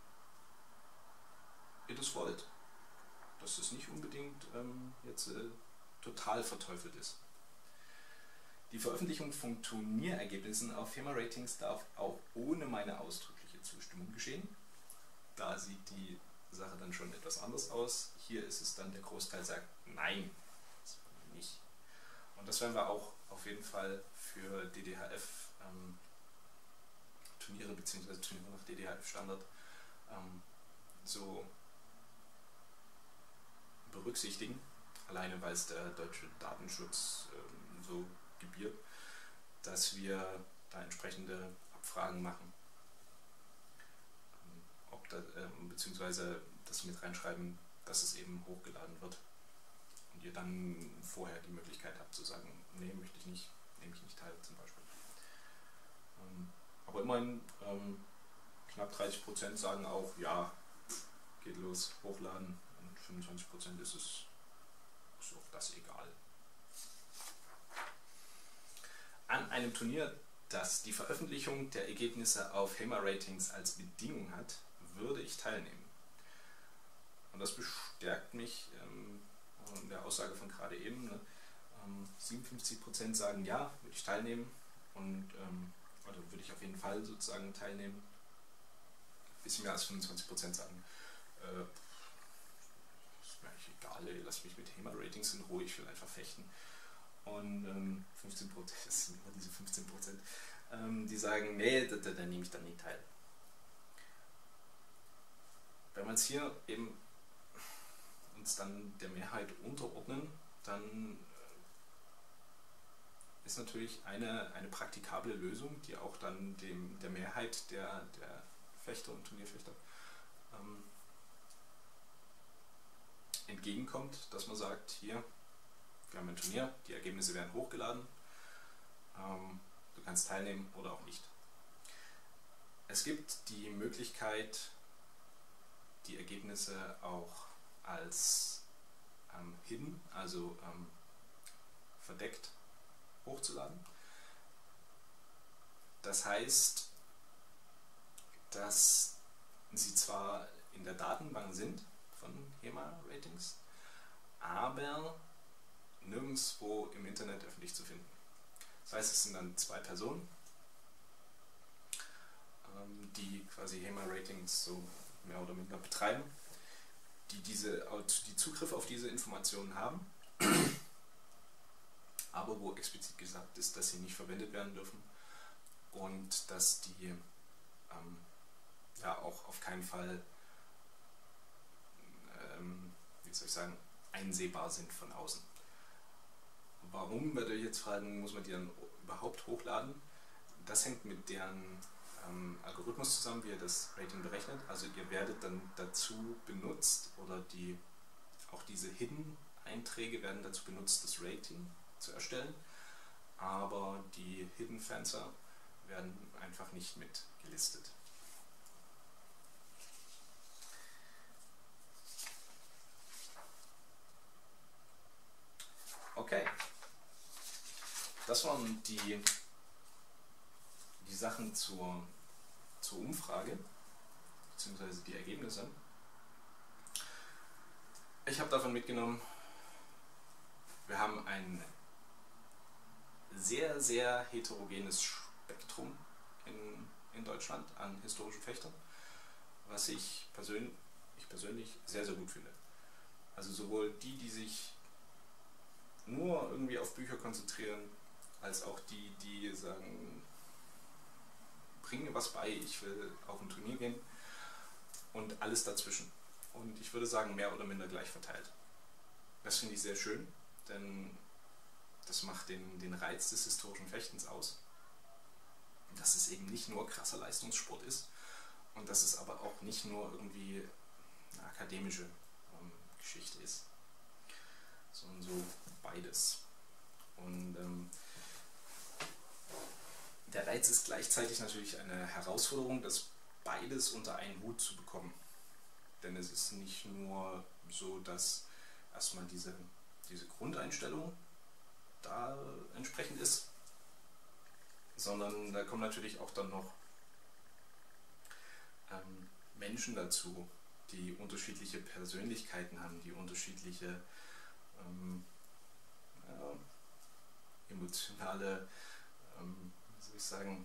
ihr das wollt. Dass es nicht unbedingt jetzt total verteufelt ist. Die Veröffentlichung von Turnierergebnissen auf HEMA-Ratings darf auch ohne meine ausdrückliche Zustimmung geschehen. Da sieht die Sache dann schon etwas anders aus. Hier ist es dann, der Großteil sagt, nein, das wollen wir nicht. Und das werden wir auch auf jeden Fall für DDHF Turniere bzw. Turniere nach DDHF-Standard so berücksichtigen. Alleine weil es der deutsche Datenschutz so gebiert, dass wir da entsprechende Abfragen machen. Beziehungsweise dass wir mit reinschreiben, dass es eben hochgeladen wird. Und ihr dann vorher die Möglichkeit habt zu sagen, nee, möchte ich nicht, nehme ich nicht teil zum Beispiel. Aber immerhin knapp 30% sagen auch, ja, geht los, hochladen, und 25% ist auch das egal. An einem Turnier, das die Veröffentlichung der Ergebnisse auf HEMA-Ratings als Bedingung hat, würde ich teilnehmen. Und das bestärkt mich in der Aussage von gerade eben. Ne? 57% sagen ja, würde ich teilnehmen, und oder würde ich auf jeden Fall sozusagen teilnehmen. Ein bisschen mehr als 25% sagen, ist mir eigentlich egal, ey, lass mich mit HEMA-Ratings in Ruhe, ich will einfach fechten. Und 15%, das sind immer diese 15%, die sagen, nee, da nehme ich dann nicht teil. Wenn wir uns hier eben uns dann der Mehrheit unterordnen, dann ist natürlich eine praktikable Lösung, die auch dann der Mehrheit der Fechter und Turnierfechter entgegenkommt, dass man sagt, hier, wir haben ein Turnier, die Ergebnisse werden hochgeladen, du kannst teilnehmen oder auch nicht. Es gibt die Möglichkeit, die Ergebnisse auch als hidden, also verdeckt hochzuladen. Das heißt, dass sie zwar in der Datenbank sind von HEMA-Ratings, aber nirgendwo im Internet öffentlich zu finden. Das heißt, es sind dann zwei Personen, die quasi HEMA-Ratings so mehr oder minder betreiben, die Zugriff auf diese Informationen haben, aber wo explizit gesagt ist, dass sie nicht verwendet werden dürfen und dass die ja auch auf keinen Fall, wie soll ich sagen, einsehbar sind von außen. Warum, werdet ihr jetzt fragen, muss man die dann überhaupt hochladen? Das hängt mit deren Algorithmus zusammen, wie er das Rating berechnet. Also ihr werdet dann dazu benutzt, oder auch diese Hidden-Einträge werden dazu benutzt, das Rating zu erstellen, aber die Hidden Fencer werden einfach nicht mit gelistet. Okay, das waren die Sachen zur Umfrage, beziehungsweise die Ergebnisse. Ich habe davon mitgenommen, wir haben ein sehr, sehr heterogenes Spektrum in Deutschland an historischen Fechtern, was ich persönlich sehr, sehr gut finde. Also sowohl die sich nur irgendwie irgendwie auf Bücher konzentrieren, als auch die, die sagen, bring mir was bei, ich will auf ein Turnier gehen und alles dazwischen. Und ich würde sagen, mehr oder minder gleich verteilt. Das finde ich sehr schön, denn das macht den Reiz des historischen Fechtens aus. Dass es eben nicht nur krasser Leistungssport ist und dass es aber auch nicht nur irgendwie eine akademische Geschichte ist, sondern so beides. Und der Reiz ist gleichzeitig natürlich eine Herausforderung, das beides unter einen Hut zu bekommen. Denn es ist nicht nur so, dass erstmal diese Grundeinstellung da entsprechend ist, sondern da kommen natürlich auch dann noch Menschen dazu, die unterschiedliche Persönlichkeiten haben, die unterschiedliche emotionale, wie soll ich sagen,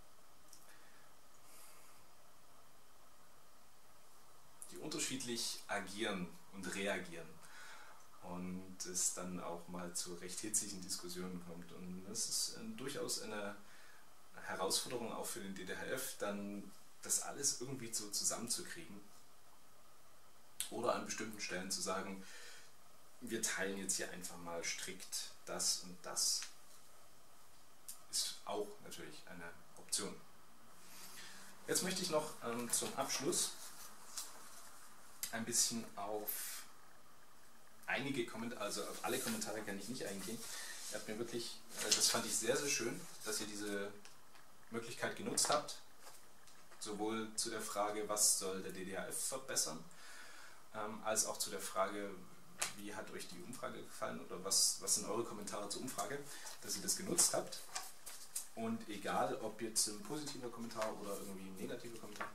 die unterschiedlich agieren und reagieren und es dann auch mal zu recht hitzigen Diskussionen kommt. Und das ist durchaus eine Herausforderung auch für den DDHF, dann das alles irgendwie so zusammenzukriegen oder an bestimmten Stellen zu sagen, wir teilen jetzt hier einfach mal strikt das und das. Ist auch natürlich eine Option. Jetzt möchte ich noch zum Abschluss ein bisschen auf einige Kommentare, also auf alle Kommentare kann ich nicht eingehen. Ihr habt mir wirklich, das fand ich sehr, sehr schön, dass ihr diese Möglichkeit genutzt habt, sowohl zu der Frage, was soll der DDHF verbessern, als auch zu der Frage, wie hat euch die Umfrage gefallen oder was sind eure Kommentare zur Umfrage, dass ihr das genutzt habt. Und egal, ob jetzt ein positiver Kommentar oder irgendwie ein negativer Kommentar,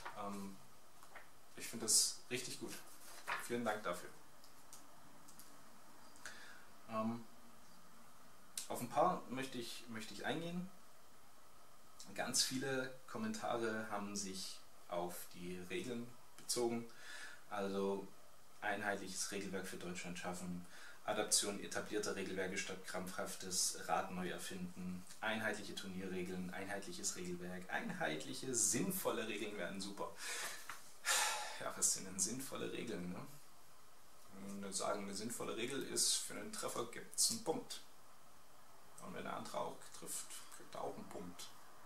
ich finde das richtig gut. Vielen Dank dafür. Auf ein paar möchte ich eingehen. Ganz viele Kommentare haben sich auf die Regeln bezogen, also einheitliches Regelwerk für Deutschland schaffen, Adaption etablierter Regelwerke statt krampfhaftes Rad neu erfinden, einheitliche Turnierregeln, einheitliches Regelwerk, einheitliche, sinnvolle Regeln wären super. Ja, was sind denn sinnvolle Regeln? Ne? Wir sagen, eine sinnvolle Regel ist, für einen Treffer gibt es einen Punkt. Und wenn der andere auch trifft, kriegt er auch einen Punkt.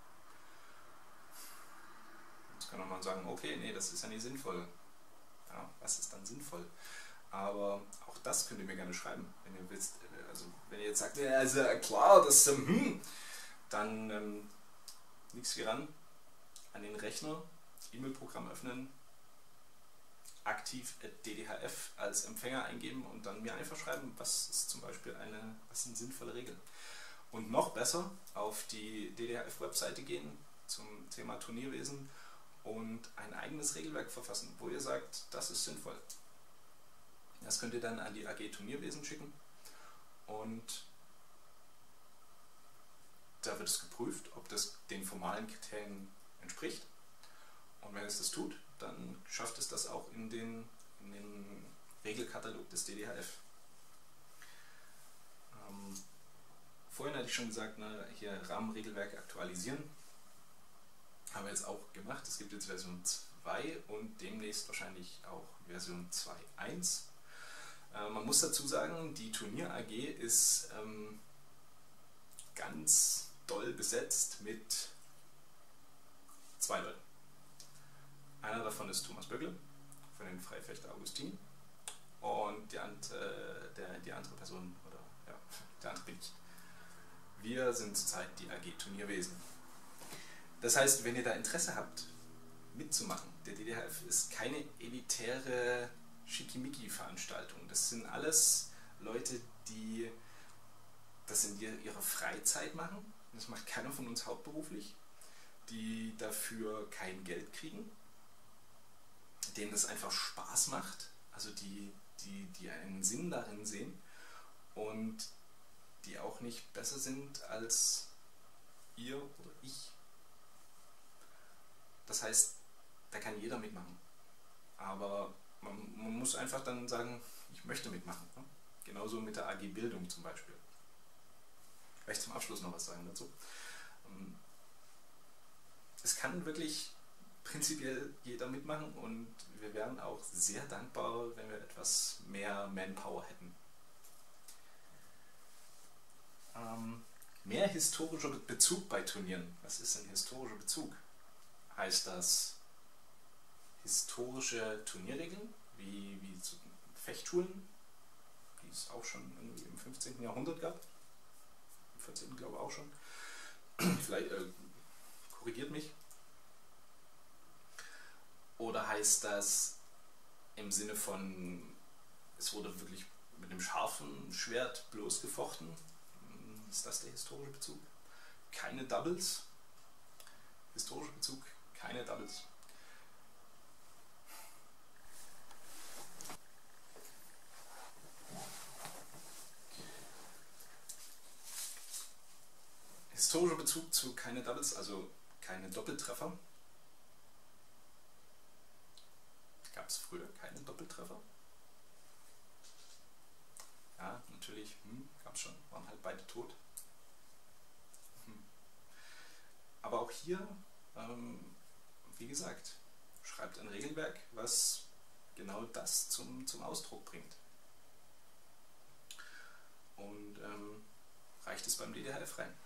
Jetzt kann man sagen, okay, nee, das ist ja nicht sinnvoll. Ja, was ist dann sinnvoll? Aber auch das könnt ihr mir gerne schreiben, wenn ihr wisst. Also wenn ihr jetzt sagt, ja, ist ja klar, das dann nichts wie ran, an den Rechner, E-Mail-Programm öffnen, aktiv @ddhf als Empfänger eingeben und dann mir einfach schreiben, was ist zum Beispiel was sind sinnvolle Regeln. Und noch besser auf die DDHF-Webseite gehen zum Thema Turnierwesen und ein eigenes Regelwerk verfassen, wo ihr sagt, das ist sinnvoll. Das könnt ihr dann an die AG Turnierwesen schicken und da wird es geprüft, ob das den formalen Kriterien entspricht. Und wenn es das tut, dann schafft es das auch in den Regelkatalog des DDHF. Vorhin hatte ich schon gesagt, ne, hier Rahmenregelwerk aktualisieren. Haben wir jetzt auch gemacht. Es gibt jetzt Version 2 und demnächst wahrscheinlich auch Version 2.1. Man muss dazu sagen, die Turnier AG ist ganz doll besetzt mit 2 Leuten. Einer davon ist Thomas Böckle von den Freifechter Augustin und die andere Person, oder ja, der andere bin ich. Wir sind zurzeit die AG Turnierwesen. Das heißt, wenn ihr da Interesse habt, mitzumachen, der DDHF ist keine elitäre Schickimicki-Veranstaltung. Das sind alles Leute, die das in ihrer Freizeit machen. Das macht keiner von uns hauptberuflich, die dafür kein Geld kriegen, denen das einfach Spaß macht, also die einen Sinn darin sehen und die auch nicht besser sind als ihr oder ich. Das heißt, da kann jeder mitmachen. Aber man muss einfach dann sagen, ich möchte mitmachen. Ne? Genauso mit der AG Bildung zum Beispiel. Vielleicht zum Abschluss noch was sagen dazu. Es kann wirklich prinzipiell jeder mitmachen und wir wären auch sehr dankbar, wenn wir etwas mehr Manpower hätten. Mehr historischer Bezug bei Turnieren. Was ist ein historischer Bezug? Heißt das historische Turnierregeln, wie zu Fechtschulen, die es auch schon irgendwie im 15. Jahrhundert gab? Im 14. glaube ich auch schon. Vielleicht korrigiert mich. Oder heißt das im Sinne von, es wurde wirklich mit einem scharfen Schwert bloß gefochten? Ist das der historische Bezug? Keine Doubles? Historischer Bezug? Keine Doubles. Historischer Bezug zu keine Doubles, also keine Doppeltreffer. Gab es früher keine Doppeltreffer? Ja, natürlich, gab es schon, waren halt beide tot. Aber auch hier, wie gesagt, schreibt ein Regelwerk, was genau das zum Ausdruck bringt. Und reicht es beim DDHF rein.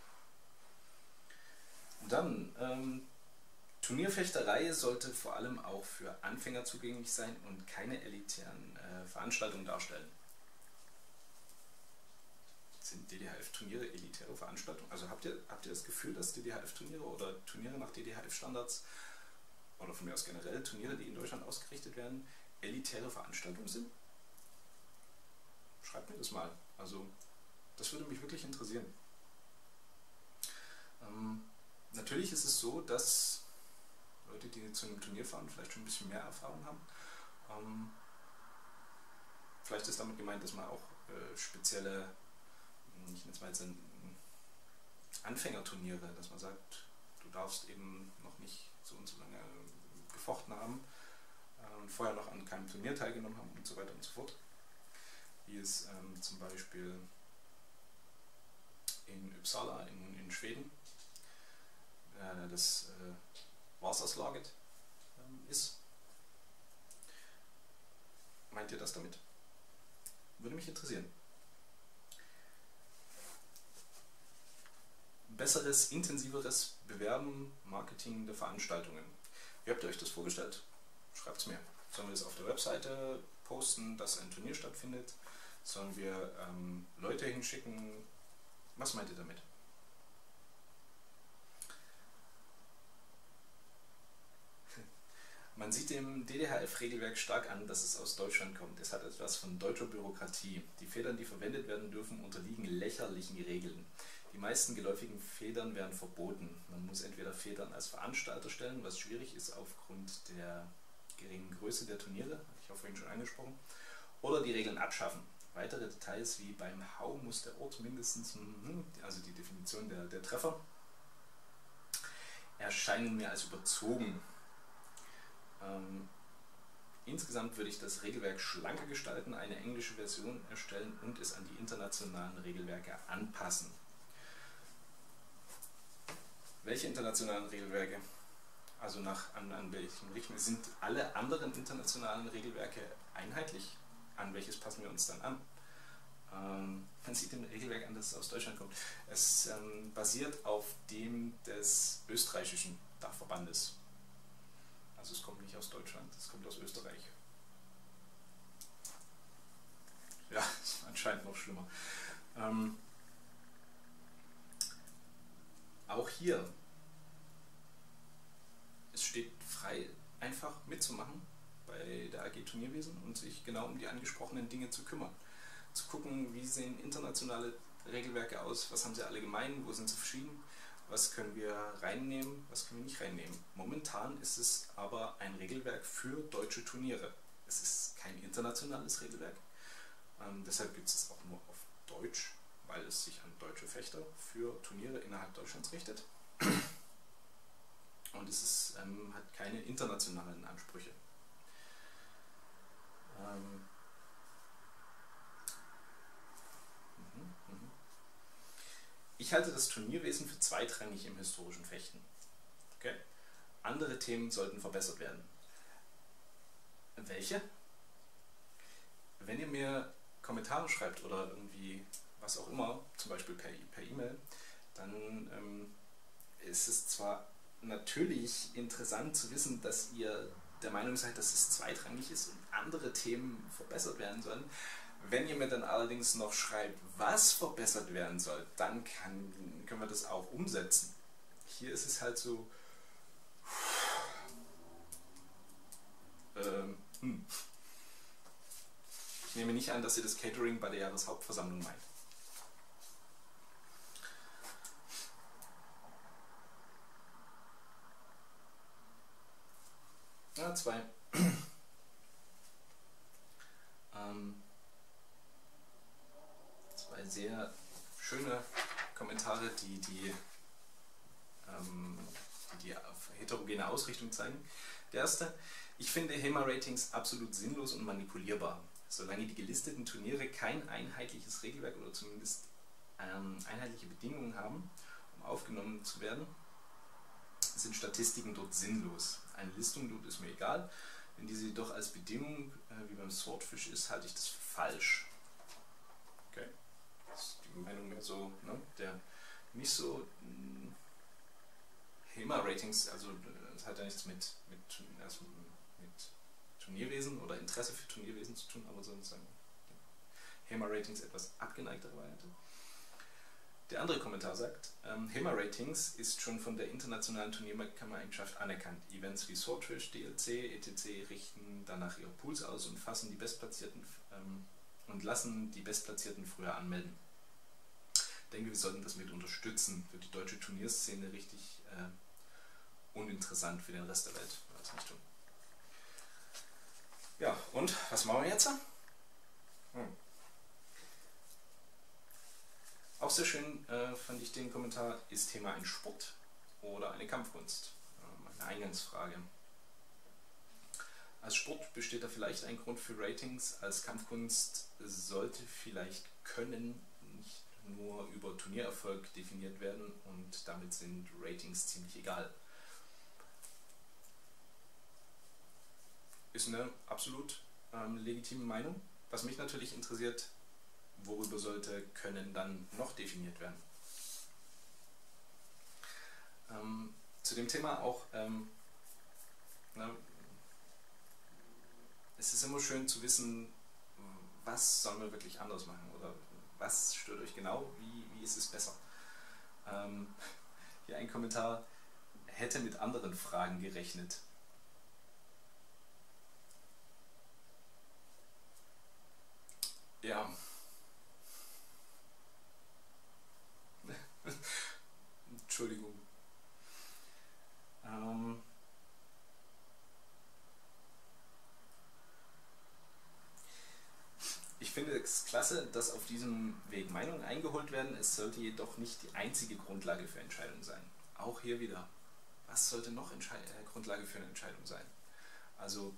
Und dann, Turnierfechterei sollte vor allem auch für Anfänger zugänglich sein und keine elitären Veranstaltungen darstellen. Sind DDHF-Turniere elitäre Veranstaltungen? Also habt ihr das Gefühl, dass DDHF-Turniere oder Turniere nach DDHF-Standards oder von mir aus generell Turniere, die in Deutschland ausgerichtet werden, elitäre Veranstaltungen sind? Schreibt mir das mal. Also das würde mich wirklich interessieren. Natürlich ist es so, dass Leute, die zu einem Turnier fahren, vielleicht schon ein bisschen mehr Erfahrung haben. Vielleicht ist damit gemeint, dass man auch spezielle, ich nenne es mal jetzt Anfängerturniere, dass man sagt, du darfst eben noch nicht so und so lange gefochten haben und vorher noch an keinem Turnier teilgenommen haben und so weiter und so fort. Wie es zum Beispiel in Uppsala in Schweden das Vasaslaget ist. Meint ihr das damit? Würde mich interessieren. Besseres, intensiveres Bewerben, Marketing der Veranstaltungen. Wie habt ihr euch das vorgestellt? Schreibt es mir. Sollen wir es auf der Webseite posten, dass ein Turnier stattfindet? Sollen wir Leute hinschicken? Was meint ihr damit? Man sieht dem DDHF-Regelwerk stark an, dass es aus Deutschland kommt. Es hat etwas von deutscher Bürokratie. Die Federn, die verwendet werden dürfen, unterliegen lächerlichen Regeln. Die meisten geläufigen Federn werden verboten. Man muss entweder Federn als Veranstalter stellen, was schwierig ist aufgrund der geringen Größe der Turniere, habe ich auch vorhin schon angesprochen, oder die Regeln abschaffen. Weitere Details wie beim Hau muss der Ort mindestens, also die Definition der Treffer, erscheinen mir als überzogen. Insgesamt würde ich das Regelwerk schlanker gestalten, eine englische Version erstellen und es an die internationalen Regelwerke anpassen. Welche internationalen Regelwerke? Also an welchen Richtlinien? Sind alle anderen internationalen Regelwerke einheitlich? An welches passen wir uns dann an? Man sieht dem Regelwerk an, dass es aus Deutschland kommt. Es basiert auf dem des österreichischen Dachverbandes. Also es kommt nicht aus Deutschland, es kommt aus Österreich. Ja, ist anscheinend noch schlimmer. Auch hier, es steht frei, einfach mitzumachen bei der AG Turnierwesen und sich genau um die angesprochenen Dinge zu kümmern. Zu gucken, wie sehen internationale Regelwerke aus, was haben sie alle gemein, wo sind sie verschieden, was können wir reinnehmen, was können wir nicht reinnehmen. Momentan ist es aber ein Regelwerk für deutsche Turniere. Es ist kein internationales Regelwerk, deshalb gibt es es auch nur auf Deutsch, weil es sich an deutsche Fechter für Turniere innerhalb Deutschlands richtet. Und es ist, hat keine internationalen Ansprüche. Ich halte das Turnierwesen für zweitrangig im historischen Fechten. Okay? Andere Themen sollten verbessert werden. Welche? Wenn ihr mir Kommentare schreibt oder irgendwie was auch immer, zum Beispiel per E-Mail, dann ist es zwar natürlich interessant zu wissen, dass ihr der Meinung seid, dass es zweitrangig ist und andere Themen verbessert werden sollen. Wenn ihr mir dann allerdings noch schreibt, was verbessert werden soll, dann können wir das auch umsetzen. Hier ist es halt so, ich nehme nicht an, dass ihr das Catering bei der Jahreshauptversammlung meint. Ja, zwei sehr schöne Kommentare, die heterogene Ausrichtung zeigen. Der erste: Ich finde HEMA-Ratings absolut sinnlos und manipulierbar. Solange die gelisteten Turniere kein einheitliches Regelwerk oder zumindest einheitliche Bedingungen haben, um aufgenommen zu werden, sind Statistiken dort sinnlos. Eine Listung dort ist mir egal. Wenn diese jedoch als Bedingung wie beim Swordfish ist, halte ich das für falsch. Okay. Das ist die Meinung mehr so, ne? Der nicht so HEMA-Ratings, also das hat ja nichts mit Turnierwesen oder Interesse für Turnierwesen zu tun, aber sozusagen HEMA-Ratings etwas abgeneigtere Variante. Der andere Kommentar sagt, HEMA-Ratings ist schon von der internationalen Turnierkammereigenschaft anerkannt. Events wie Swordfish, DLC, etc. richten danach ihre Pools aus und lassen die Bestplatzierten früher anmelden. Ich denke, wir sollten das mit unterstützen. Für die deutsche Turnierszene richtig uninteressant, für den Rest der Welt, wenn wir das nicht tun. Ja, und was machen wir jetzt? Auch sehr schön fand ich den Kommentar: Ist HEMA ein Sport oder eine Kampfkunst? Eine Eingangsfrage. Als Sport besteht da vielleicht ein Grund für Ratings, als Kampfkunst sollte vielleicht Können nicht nur über Turniererfolg definiert werden und damit sind Ratings ziemlich egal. Ist eine absolut legitime Meinung. Was mich natürlich interessiert: Worüber sollte Können dann noch definiert werden? Zu dem Thema auch, es ist immer schön zu wissen, was sollen wir wirklich anders machen oder was stört euch genau, wie ist es besser. Hier ein Kommentar: Hätte mit anderen Fragen gerechnet. Ja. Entschuldigung. Ich finde es klasse, dass auf diesem Weg Meinungen eingeholt werden. Es sollte jedoch nicht die einzige Grundlage für Entscheidungen sein. Auch hier wieder, was sollte noch Grundlage für eine Entscheidung sein? Also,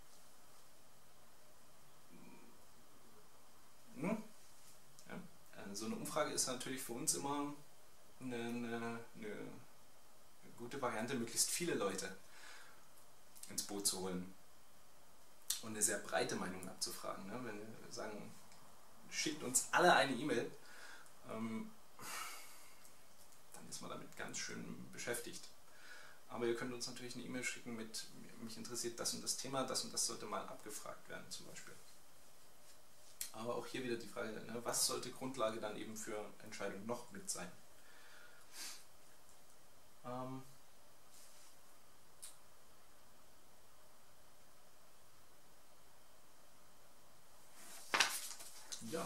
so eine Umfrage ist natürlich für uns immer eine gute Variante, möglichst viele Leute ins Boot zu holen und eine sehr breite Meinung abzufragen. Ne? Wenn wir sagen, schickt uns alle eine E-Mail, dann ist man damit ganz schön beschäftigt. Aber ihr könnt uns natürlich eine E-Mail schicken mit: Mich interessiert das und das Thema, das und das sollte mal abgefragt werden zum Beispiel. Aber auch hier wieder die Frage, ne, was sollte Grundlage dann eben für Entscheidungen noch mit sein? Ja.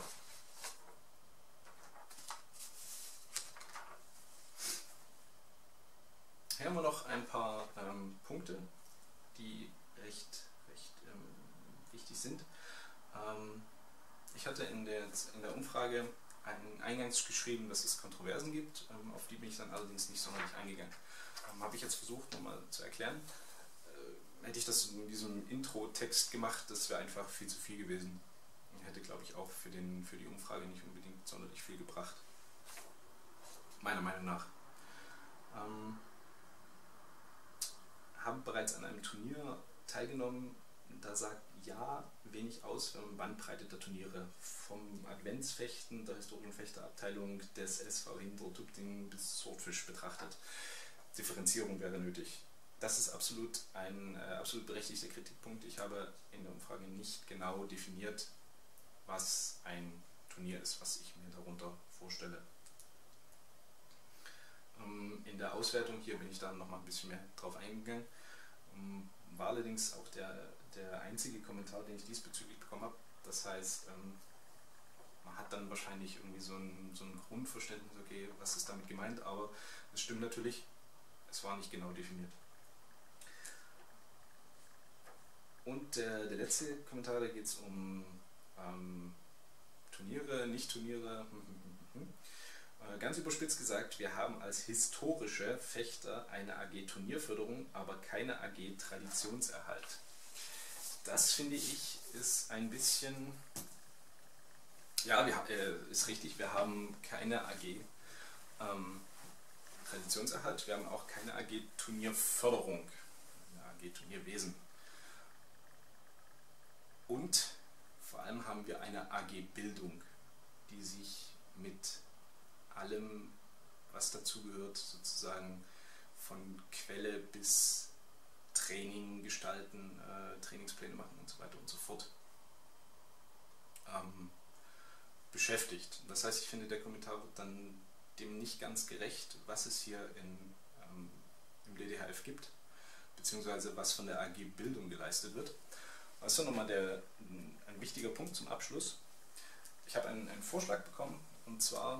Hier haben wir noch ein paar Punkte, die recht wichtig sind. Ich hatte in der Umfrage eingangs geschrieben, dass es Kontroversen gibt, auf die bin ich dann allerdings nicht sonderlich eingegangen. Habe ich jetzt versucht nochmal zu erklären. Hätte ich das in diesem Intro-Text gemacht, das wäre einfach viel zu viel gewesen. Hätte, glaube ich, auch für die Umfrage nicht unbedingt sonderlich viel gebracht. meiner Meinung nach. Habe bereits an einem Turnier teilgenommen, da sagt ja wenig aus, wenn man Bandbreite der Turniere vom Adventsfechten der Historienfechterabteilung des SV Hintertupfing bis Swordfish betrachtet. Differenzierung wäre nötig. Das ist absolut ein absolut berechtigter Kritikpunkt. Ich habe in der Umfrage nicht genau definiert, was ein Turnier ist, was ich mir darunter vorstelle. In der Auswertung hier bin ich dann noch mal ein bisschen mehr drauf eingegangen. War allerdings auch der einzige Kommentar, den ich diesbezüglich bekommen habe. Das heißt, man hat dann wahrscheinlich irgendwie so ein Grundverständnis, okay, was ist damit gemeint, aber es stimmt natürlich, es war nicht genau definiert. Und der letzte Kommentar, da geht es um Turniere, Nicht-Turniere. Ganz überspitzt gesagt, wir haben als historische Fechter eine AG Turnierförderung, aber keine AG Traditionserhalt. Das finde ich ist ein bisschen, ja, ist richtig, wir haben keine AG Traditionserhalt, wir haben auch keine AG Turnierförderung, eine AG Turnierwesen. Und vor allem haben wir eine AG Bildung, die sich mit allem, was dazugehört, sozusagen von Quelle bis Training gestalten, Trainingspläne machen und so weiter und so fort, beschäftigt. Das heißt, ich finde, der Kommentar wird dann dem nicht ganz gerecht, was es hier im DDHF gibt, beziehungsweise was von der AG Bildung geleistet wird. Das ist nochmal ein wichtiger Punkt zum Abschluss. Ich habe einen Vorschlag bekommen, und zwar,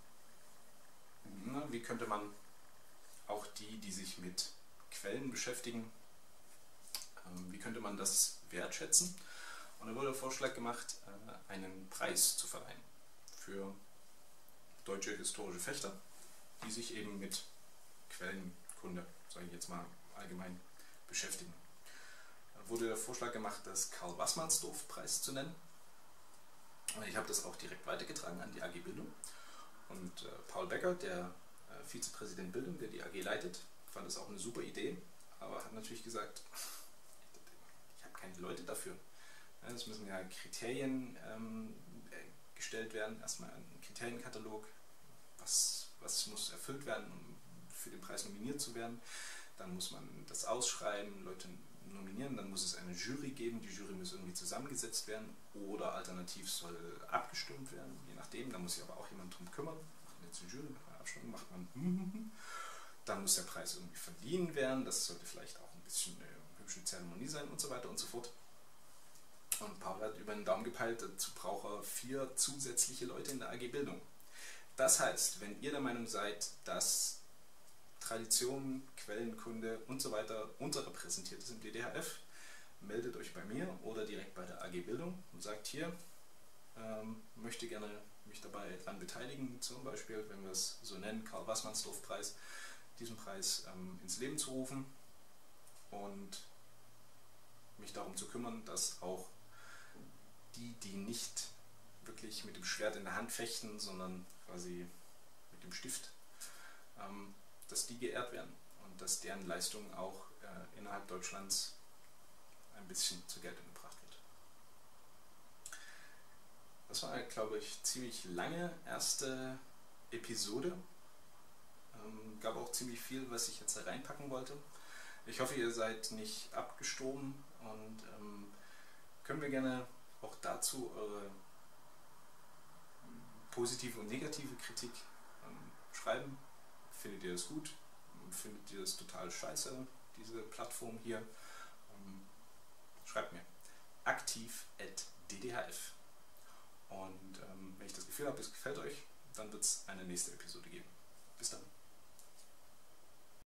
wie könnte man auch die sich mit Quellen beschäftigen, wie könnte man das wertschätzen? Und da wurde der Vorschlag gemacht, einen Preis zu verleihen für deutsche historische Fechter, die sich eben mit Quellenkunde, sage ich jetzt mal allgemein, beschäftigen. Da wurde der Vorschlag gemacht, das Karl-Wassmannsdorf-Preis zu nennen. Ich habe das auch direkt weitergetragen an die AG Bildung. Und Paul Becker, der Vizepräsident Bildung, der die AG leitet, fand das auch eine super Idee, aber hat natürlich gesagt, ich habe keine Leute dafür. Es müssen ja Kriterien gestellt werden, erstmal ein Kriterienkatalog, was muss erfüllt werden, um für den Preis nominiert zu werden. Dann muss man das ausschreiben, Leute nominieren, dann muss es eine Jury geben, die Jury muss irgendwie zusammengesetzt werden oder alternativ soll abgestimmt werden, je nachdem, da muss sich aber auch jemand drum kümmern. Jetzt eine Jury, nach einer Abstimmung macht man dann muss der Preis irgendwie verliehen werden, das sollte vielleicht auch ein bisschen eine hübsche Zeremonie sein und so weiter und so fort. Und Paul hat über den Daumen gepeilt, dazu braucht er 4 zusätzliche Leute in der AG Bildung. Das heißt, wenn ihr der Meinung seid, dass Tradition, Quellenkunde und so weiter unterrepräsentiert ist im DDHF, meldet euch bei mir oder direkt bei der AG Bildung und sagt hier, möchte gerne mich dabei dran beteiligen, zum Beispiel, wenn wir es so nennen, Karl-Wassmannsdorf-Preis, diesen Preis ins Leben zu rufen und mich darum zu kümmern, dass auch die nicht wirklich mit dem Schwert in der Hand fechten, sondern quasi mit dem Stift, dass die geehrt werden und dass deren Leistung auch innerhalb Deutschlands ein bisschen zur Geltung gebracht wird. Das war, glaube ich, ziemlich lange erste Episode. Gab auch ziemlich viel, was ich jetzt da reinpacken wollte. Ich hoffe, ihr seid nicht abgestorben und können wir gerne auch dazu eure positive und negative Kritik schreiben. Findet ihr das gut? Findet ihr das total scheiße, diese Plattform hier? Schreibt mir aktiv@ddhf. Und wenn ich das Gefühl habe, es gefällt euch, dann wird es eine nächste Episode geben. Bis dann.